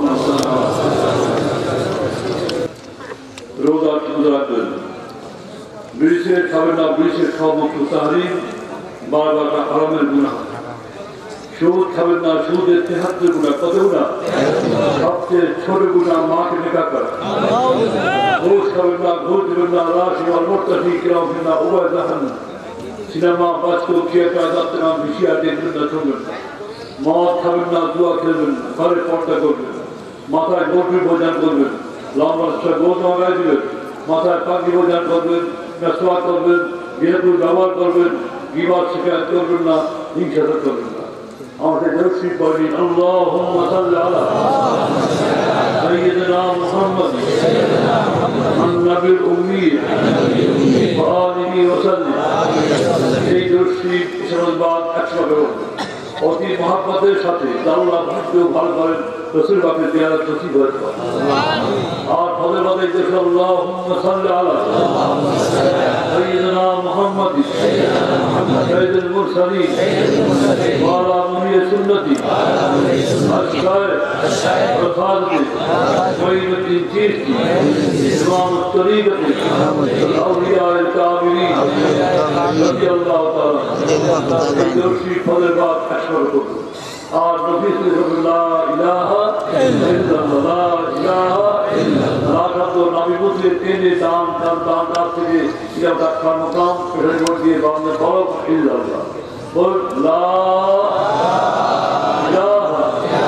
रोज़ा गुज़ारकर ब्रिसे खाना ब्रिसे खाओ तहरीम बार बार का हराम गुनाह सूद खाना सूद तिहत्तर गुना कत गुना सबसे छोटे गुना माँ के निकाह कर घोष खाना घोष गुना राशि और मुर्तफी किराम फिरना उबा जहन सिनेमा बस को किया का दत्तना विषया देखना छोड़न मौत खाना दुआ खेलन घरे पड़ता करबेन माथाय गोटरी भोजन करबेन लम्बा से गोद मांगाय दिबेन माथाय पाकी भोजन करबेन मेसवाक करबेन बिरकुल व्यवहार करबेन गीबत शिकायत करबेन ना हिंसा करबेन ना আমাদের দর্শী পড়ি আল্লাহুম্মা সাল্লি আলা সাইয়্যিদিনা মুহাম্মদ আন-নবীর উম্মি ওয়া আলিহি ওয়া সাল্লাম এই দর্শী সমাজবাদ একসাথে অতি মহব্বতের সাথে আল্লাহ ভিডিও ভালো করেন রসুল বাপের জিয়ারত নসিব হয়েছে আর পদে পদে দেখে আল্লাহুম্মা সাল্লি আলা সাইয়্যিদিনা মুহাম্মদ সাইয়্যিদুল মুরসালিন ওয়া আলা মুনিয় সুন্নতি আশশায় রফাতি মুঈনুদ্দিন চিশতি ইমাম তরিকতি আউলিয়া আল কামিলিন রাদিয়াল্লাহু তাআলা এই দর্শী পদের বাদ একসাথে করব और नबी सल्लल्लाहु इलाहा इल्लल्लाह इलाहा इल्लल्लाह रब नबी मुझे तेरे दान दान दान दान तेरे ये का मकाम फिर बोल दिए बाद में बोलो इल्लल्लाह बोल ला इलाहा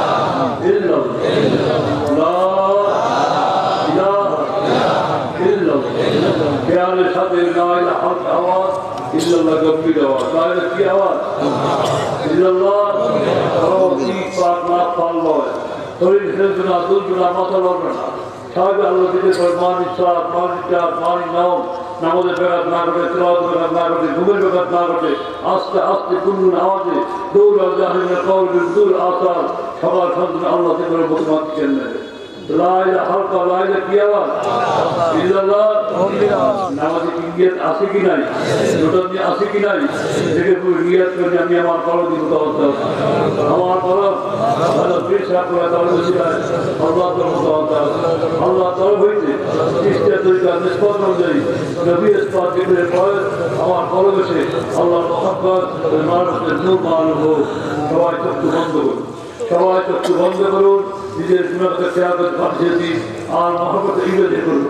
इल्लल्लाह ला इलाहा इल्लल्लाह प्यारे साथे ला इलाहा आवाज इल्लल्लाह गंभीर आवाज ला इलाहा की आवाज इल्लल्लाह पाक नाथ पाल लय शरीर हेलना दुलना माथा लड़ना साहब अल्लाह दिते फरमानी साथ मानी चार मानी नाम नामोदे बेगात ना करे तिलावत बेगात ना करे घुमेर बेगात ना करे आस्ते आस्ते गुनगुन आवाजे दूर जाहिर कौल दूर आसार सवाल फंद अल्लाह ते करे मुतमत करने ला इलाहा का ला इलाहा की आवाज इल्लल्लाह नामाज़ की नियत आसे की नहीं जोटन में आसे की नहीं लेकिन कोई नियत करने हम हमार करो दी मुतावत्ता हमार करो अल्लाह फिर साथ को अल्लाह वसीला अल्लाह तो मुतावत्ता अल्लाह तो होइते इस तरीका निस्बत हो जाए नबी इस्पात के लिए पर हमार करो से अल्लाह मोहब्बत ईमान से नूर मालूम हो सवाई तक तो बंद हो सवाई तक तो बंद करो নিজের গুনাহকে ত্যাগত পাঠিয়ে দিন আর মহব্বত ইবাদত করুন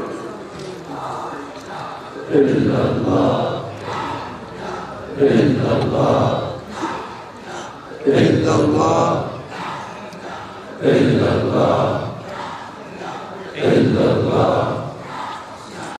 ইল্লাল্লাহ ইল্লাল্লাহ ইল্লাল্লাহ ইল্লাল্লাহ ইল্লাল্লাহ